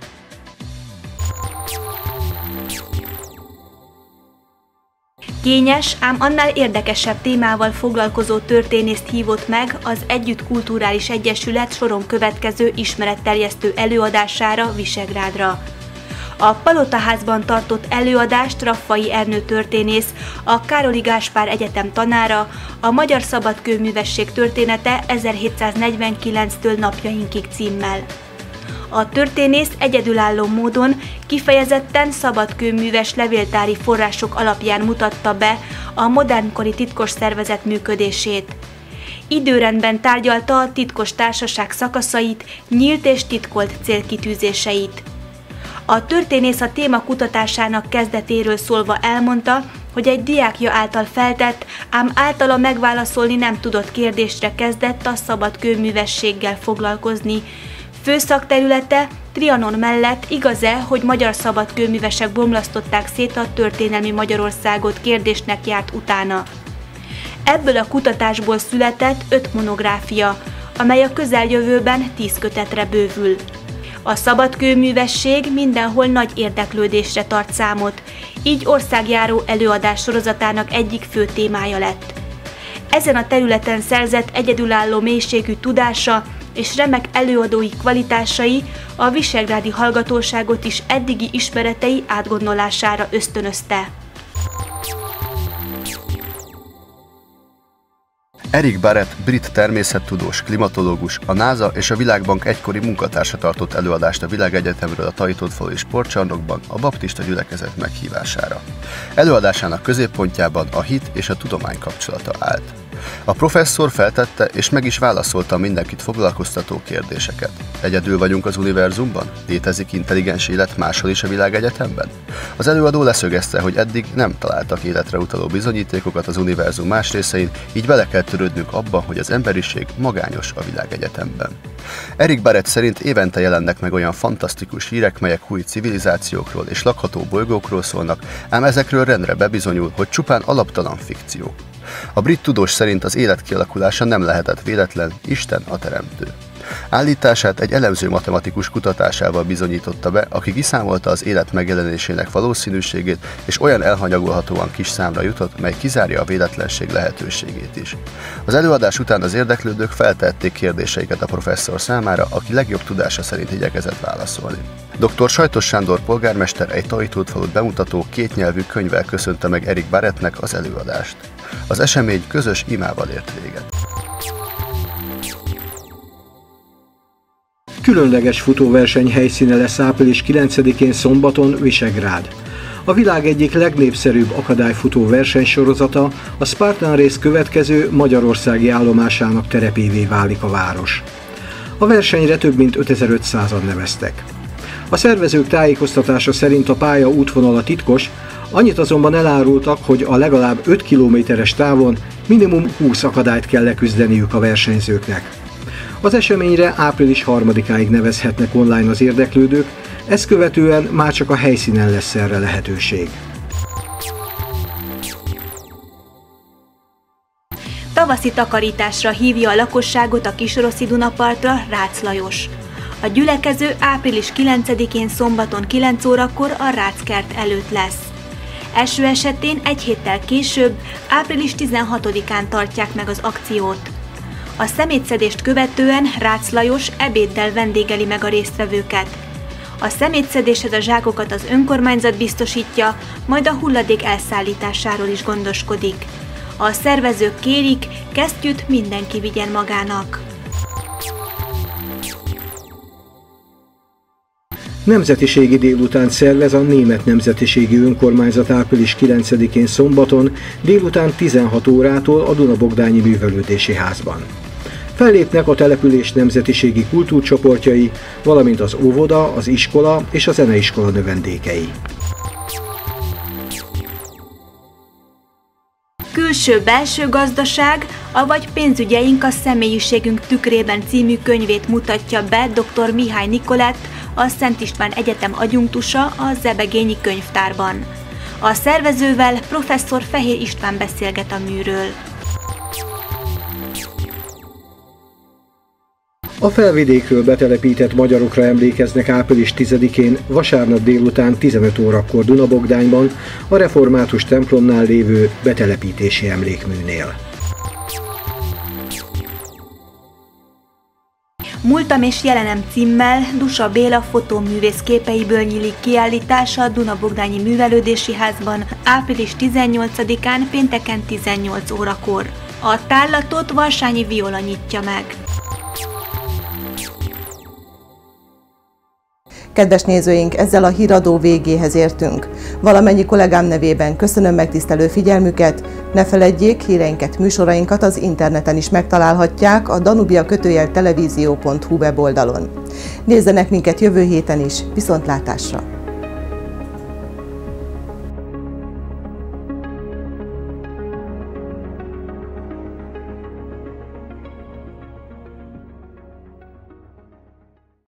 Kényes, ám annál érdekesebb témával foglalkozó történészt hívott meg az Együtt Kulturális Egyesület soron következő ismeretterjesztő előadására Visegrádra. A Palotaházban tartott előadást Raffai Ernő történész, a Károli Gáspár Egyetem tanára, a Magyar Szabadkőművesség története ezerhétszáznegyvenkilenctől napjainkig címmel. A történész egyedülálló módon kifejezetten szabadkőműves levéltári források alapján mutatta be a modernkori titkos szervezet működését. Időrendben tárgyalta a titkos társaság szakaszait, nyílt és titkolt célkitűzéseit. A történész a téma kutatásának kezdetéről szólva elmondta, hogy egy diákja által feltett, ám általa megválaszolni nem tudott kérdésre kezdett a szabadkőművességgel foglalkozni. Fő szakterülete Trianon mellett igaz-e, hogy magyar szabadkőművesek bomlasztották szét a történelmi Magyarországot kérdésnek járt utána. Ebből a kutatásból született öt monográfia, amely a közeljövőben tíz kötetre bővül. A szabadkőművesség mindenhol nagy érdeklődésre tart számot, így országjáró előadás sorozatának egyik fő témája lett. Ezen a területen szerzett egyedülálló mélységű tudása és remek előadói kvalitásai a visegrádi hallgatóságot is eddigi ismeretei átgondolására ösztönözte. Eric Barrett, brit természettudós, klimatológus, a NASA és a Világbank egykori munkatársa tartott előadást a Világegyetemről a Tahitótfalui Sportcsarnokban a baptista gyülekezet meghívására. Előadásának középpontjában a hit és a tudomány kapcsolata állt. A professzor feltette és meg is válaszolta mindenkit foglalkoztató kérdéseket. Egyedül vagyunk az univerzumban? Létezik intelligens élet máshol is a világegyetemben? Az előadó leszögezte, hogy eddig nem találtak életre utaló bizonyítékokat az univerzum más részein, így bele kell törődnünk abba, hogy az emberiség magányos a világegyetemben. Eric Barrett szerint évente jelennek meg olyan fantasztikus hírek, melyek új civilizációkról és lakható bolygókról szólnak, ám ezekről rendre bebizonyul, hogy csupán alaptalan fikció. A brit tudós szerint az élet kialakulása nem lehetett véletlen, Isten a teremtő. Állítását egy elemző matematikus kutatásával bizonyította be, aki kiszámolta az élet megjelenésének valószínűségét, és olyan elhanyagolhatóan kis számra jutott, mely kizárja a véletlenség lehetőségét is. Az előadás után az érdeklődők feltették kérdéseiket a professzor számára, aki legjobb tudása szerint igyekezett válaszolni. doktor Sajtos Sándor polgármester egy Tajtótfalut bemutató kétnyelvű könyvvel köszönte meg Eric Barrettnek az előadást. Az esemény közös imával ért véget. Különleges futóverseny helyszíne lesz április kilencedikén szombaton Visegrád. A világ egyik legnépszerűbb akadályfutó versenysorozata, a Spartan Race következő magyarországi állomásának terepévé válik a város. A versenyre több mint ötezer-ötszázan neveztek. A szervezők tájékoztatása szerint a pálya útvonala titkos, annyit azonban elárultak, hogy a legalább öt kilométeres távon minimum húsz akadályt kell leküzdeniük a versenyzőknek. Az eseményre április harmadikáig nevezhetnek online az érdeklődők, ezt követően már csak a helyszínen lesz erre lehetőség. Tavaszi takarításra hívja a lakosságot a Kisrossi Dunapartra Rácz Lajos. A gyülekező április kilencedikén szombaton kilenc órakor a Ráckert előtt lesz. Eső esetén egy héttel később, április tizenhatodikán tartják meg az akciót. A szemétszedést követően Rácz Lajos ebéddel vendégeli meg a résztvevőket. A szemétszedéshez a zsákokat az önkormányzat biztosítja, majd a hulladék elszállításáról is gondoskodik. A szervezők kérik, kesztyűt mindenki vigyen magának. Nemzetiségi délután szervez a Német Nemzetiségi Önkormányzat április kilencedikén szombaton délután tizenhat órától a Duna-Bogdányi Művelődési Házban. Fellépnek a település nemzetiségi kultúrcsoportjai, valamint az óvoda, az iskola és a zeneiskola növendékei. Külső-belső gazdaság, avagy pénzügyeink a személyiségünk tükrében című könyvét mutatja be dr. Mihály Nikolett, a Szent István Egyetem adjunktusa a Zebegényi Könyvtárban. A szervezővel professzor Fehér István beszélget a műről. A felvidékről betelepített magyarokra emlékeznek április tizedikén, vasárnap délután tizenöt órakor Duna-Bogdányban, a református templomnál lévő betelepítési emlékműnél. Múltam és jelenem címmel Dusa Béla fotóművész képeiből nyílik kiállítása a Duna-Bogdányi Művelődési Házban április tizennyolcadikán pénteken tizennyolc órakor. A tárlatot Varsányi Viola nyitja meg. Kedves nézőink, ezzel a híradó végéhez értünk. Valamennyi kollégám nevében köszönöm megtisztelő figyelmüket, ne feledjék, híreinket, műsorainkat az interneten is megtalálhatják a danubia televízió pont hu weboldalon. Nézzenek minket jövő héten is, viszontlátásra!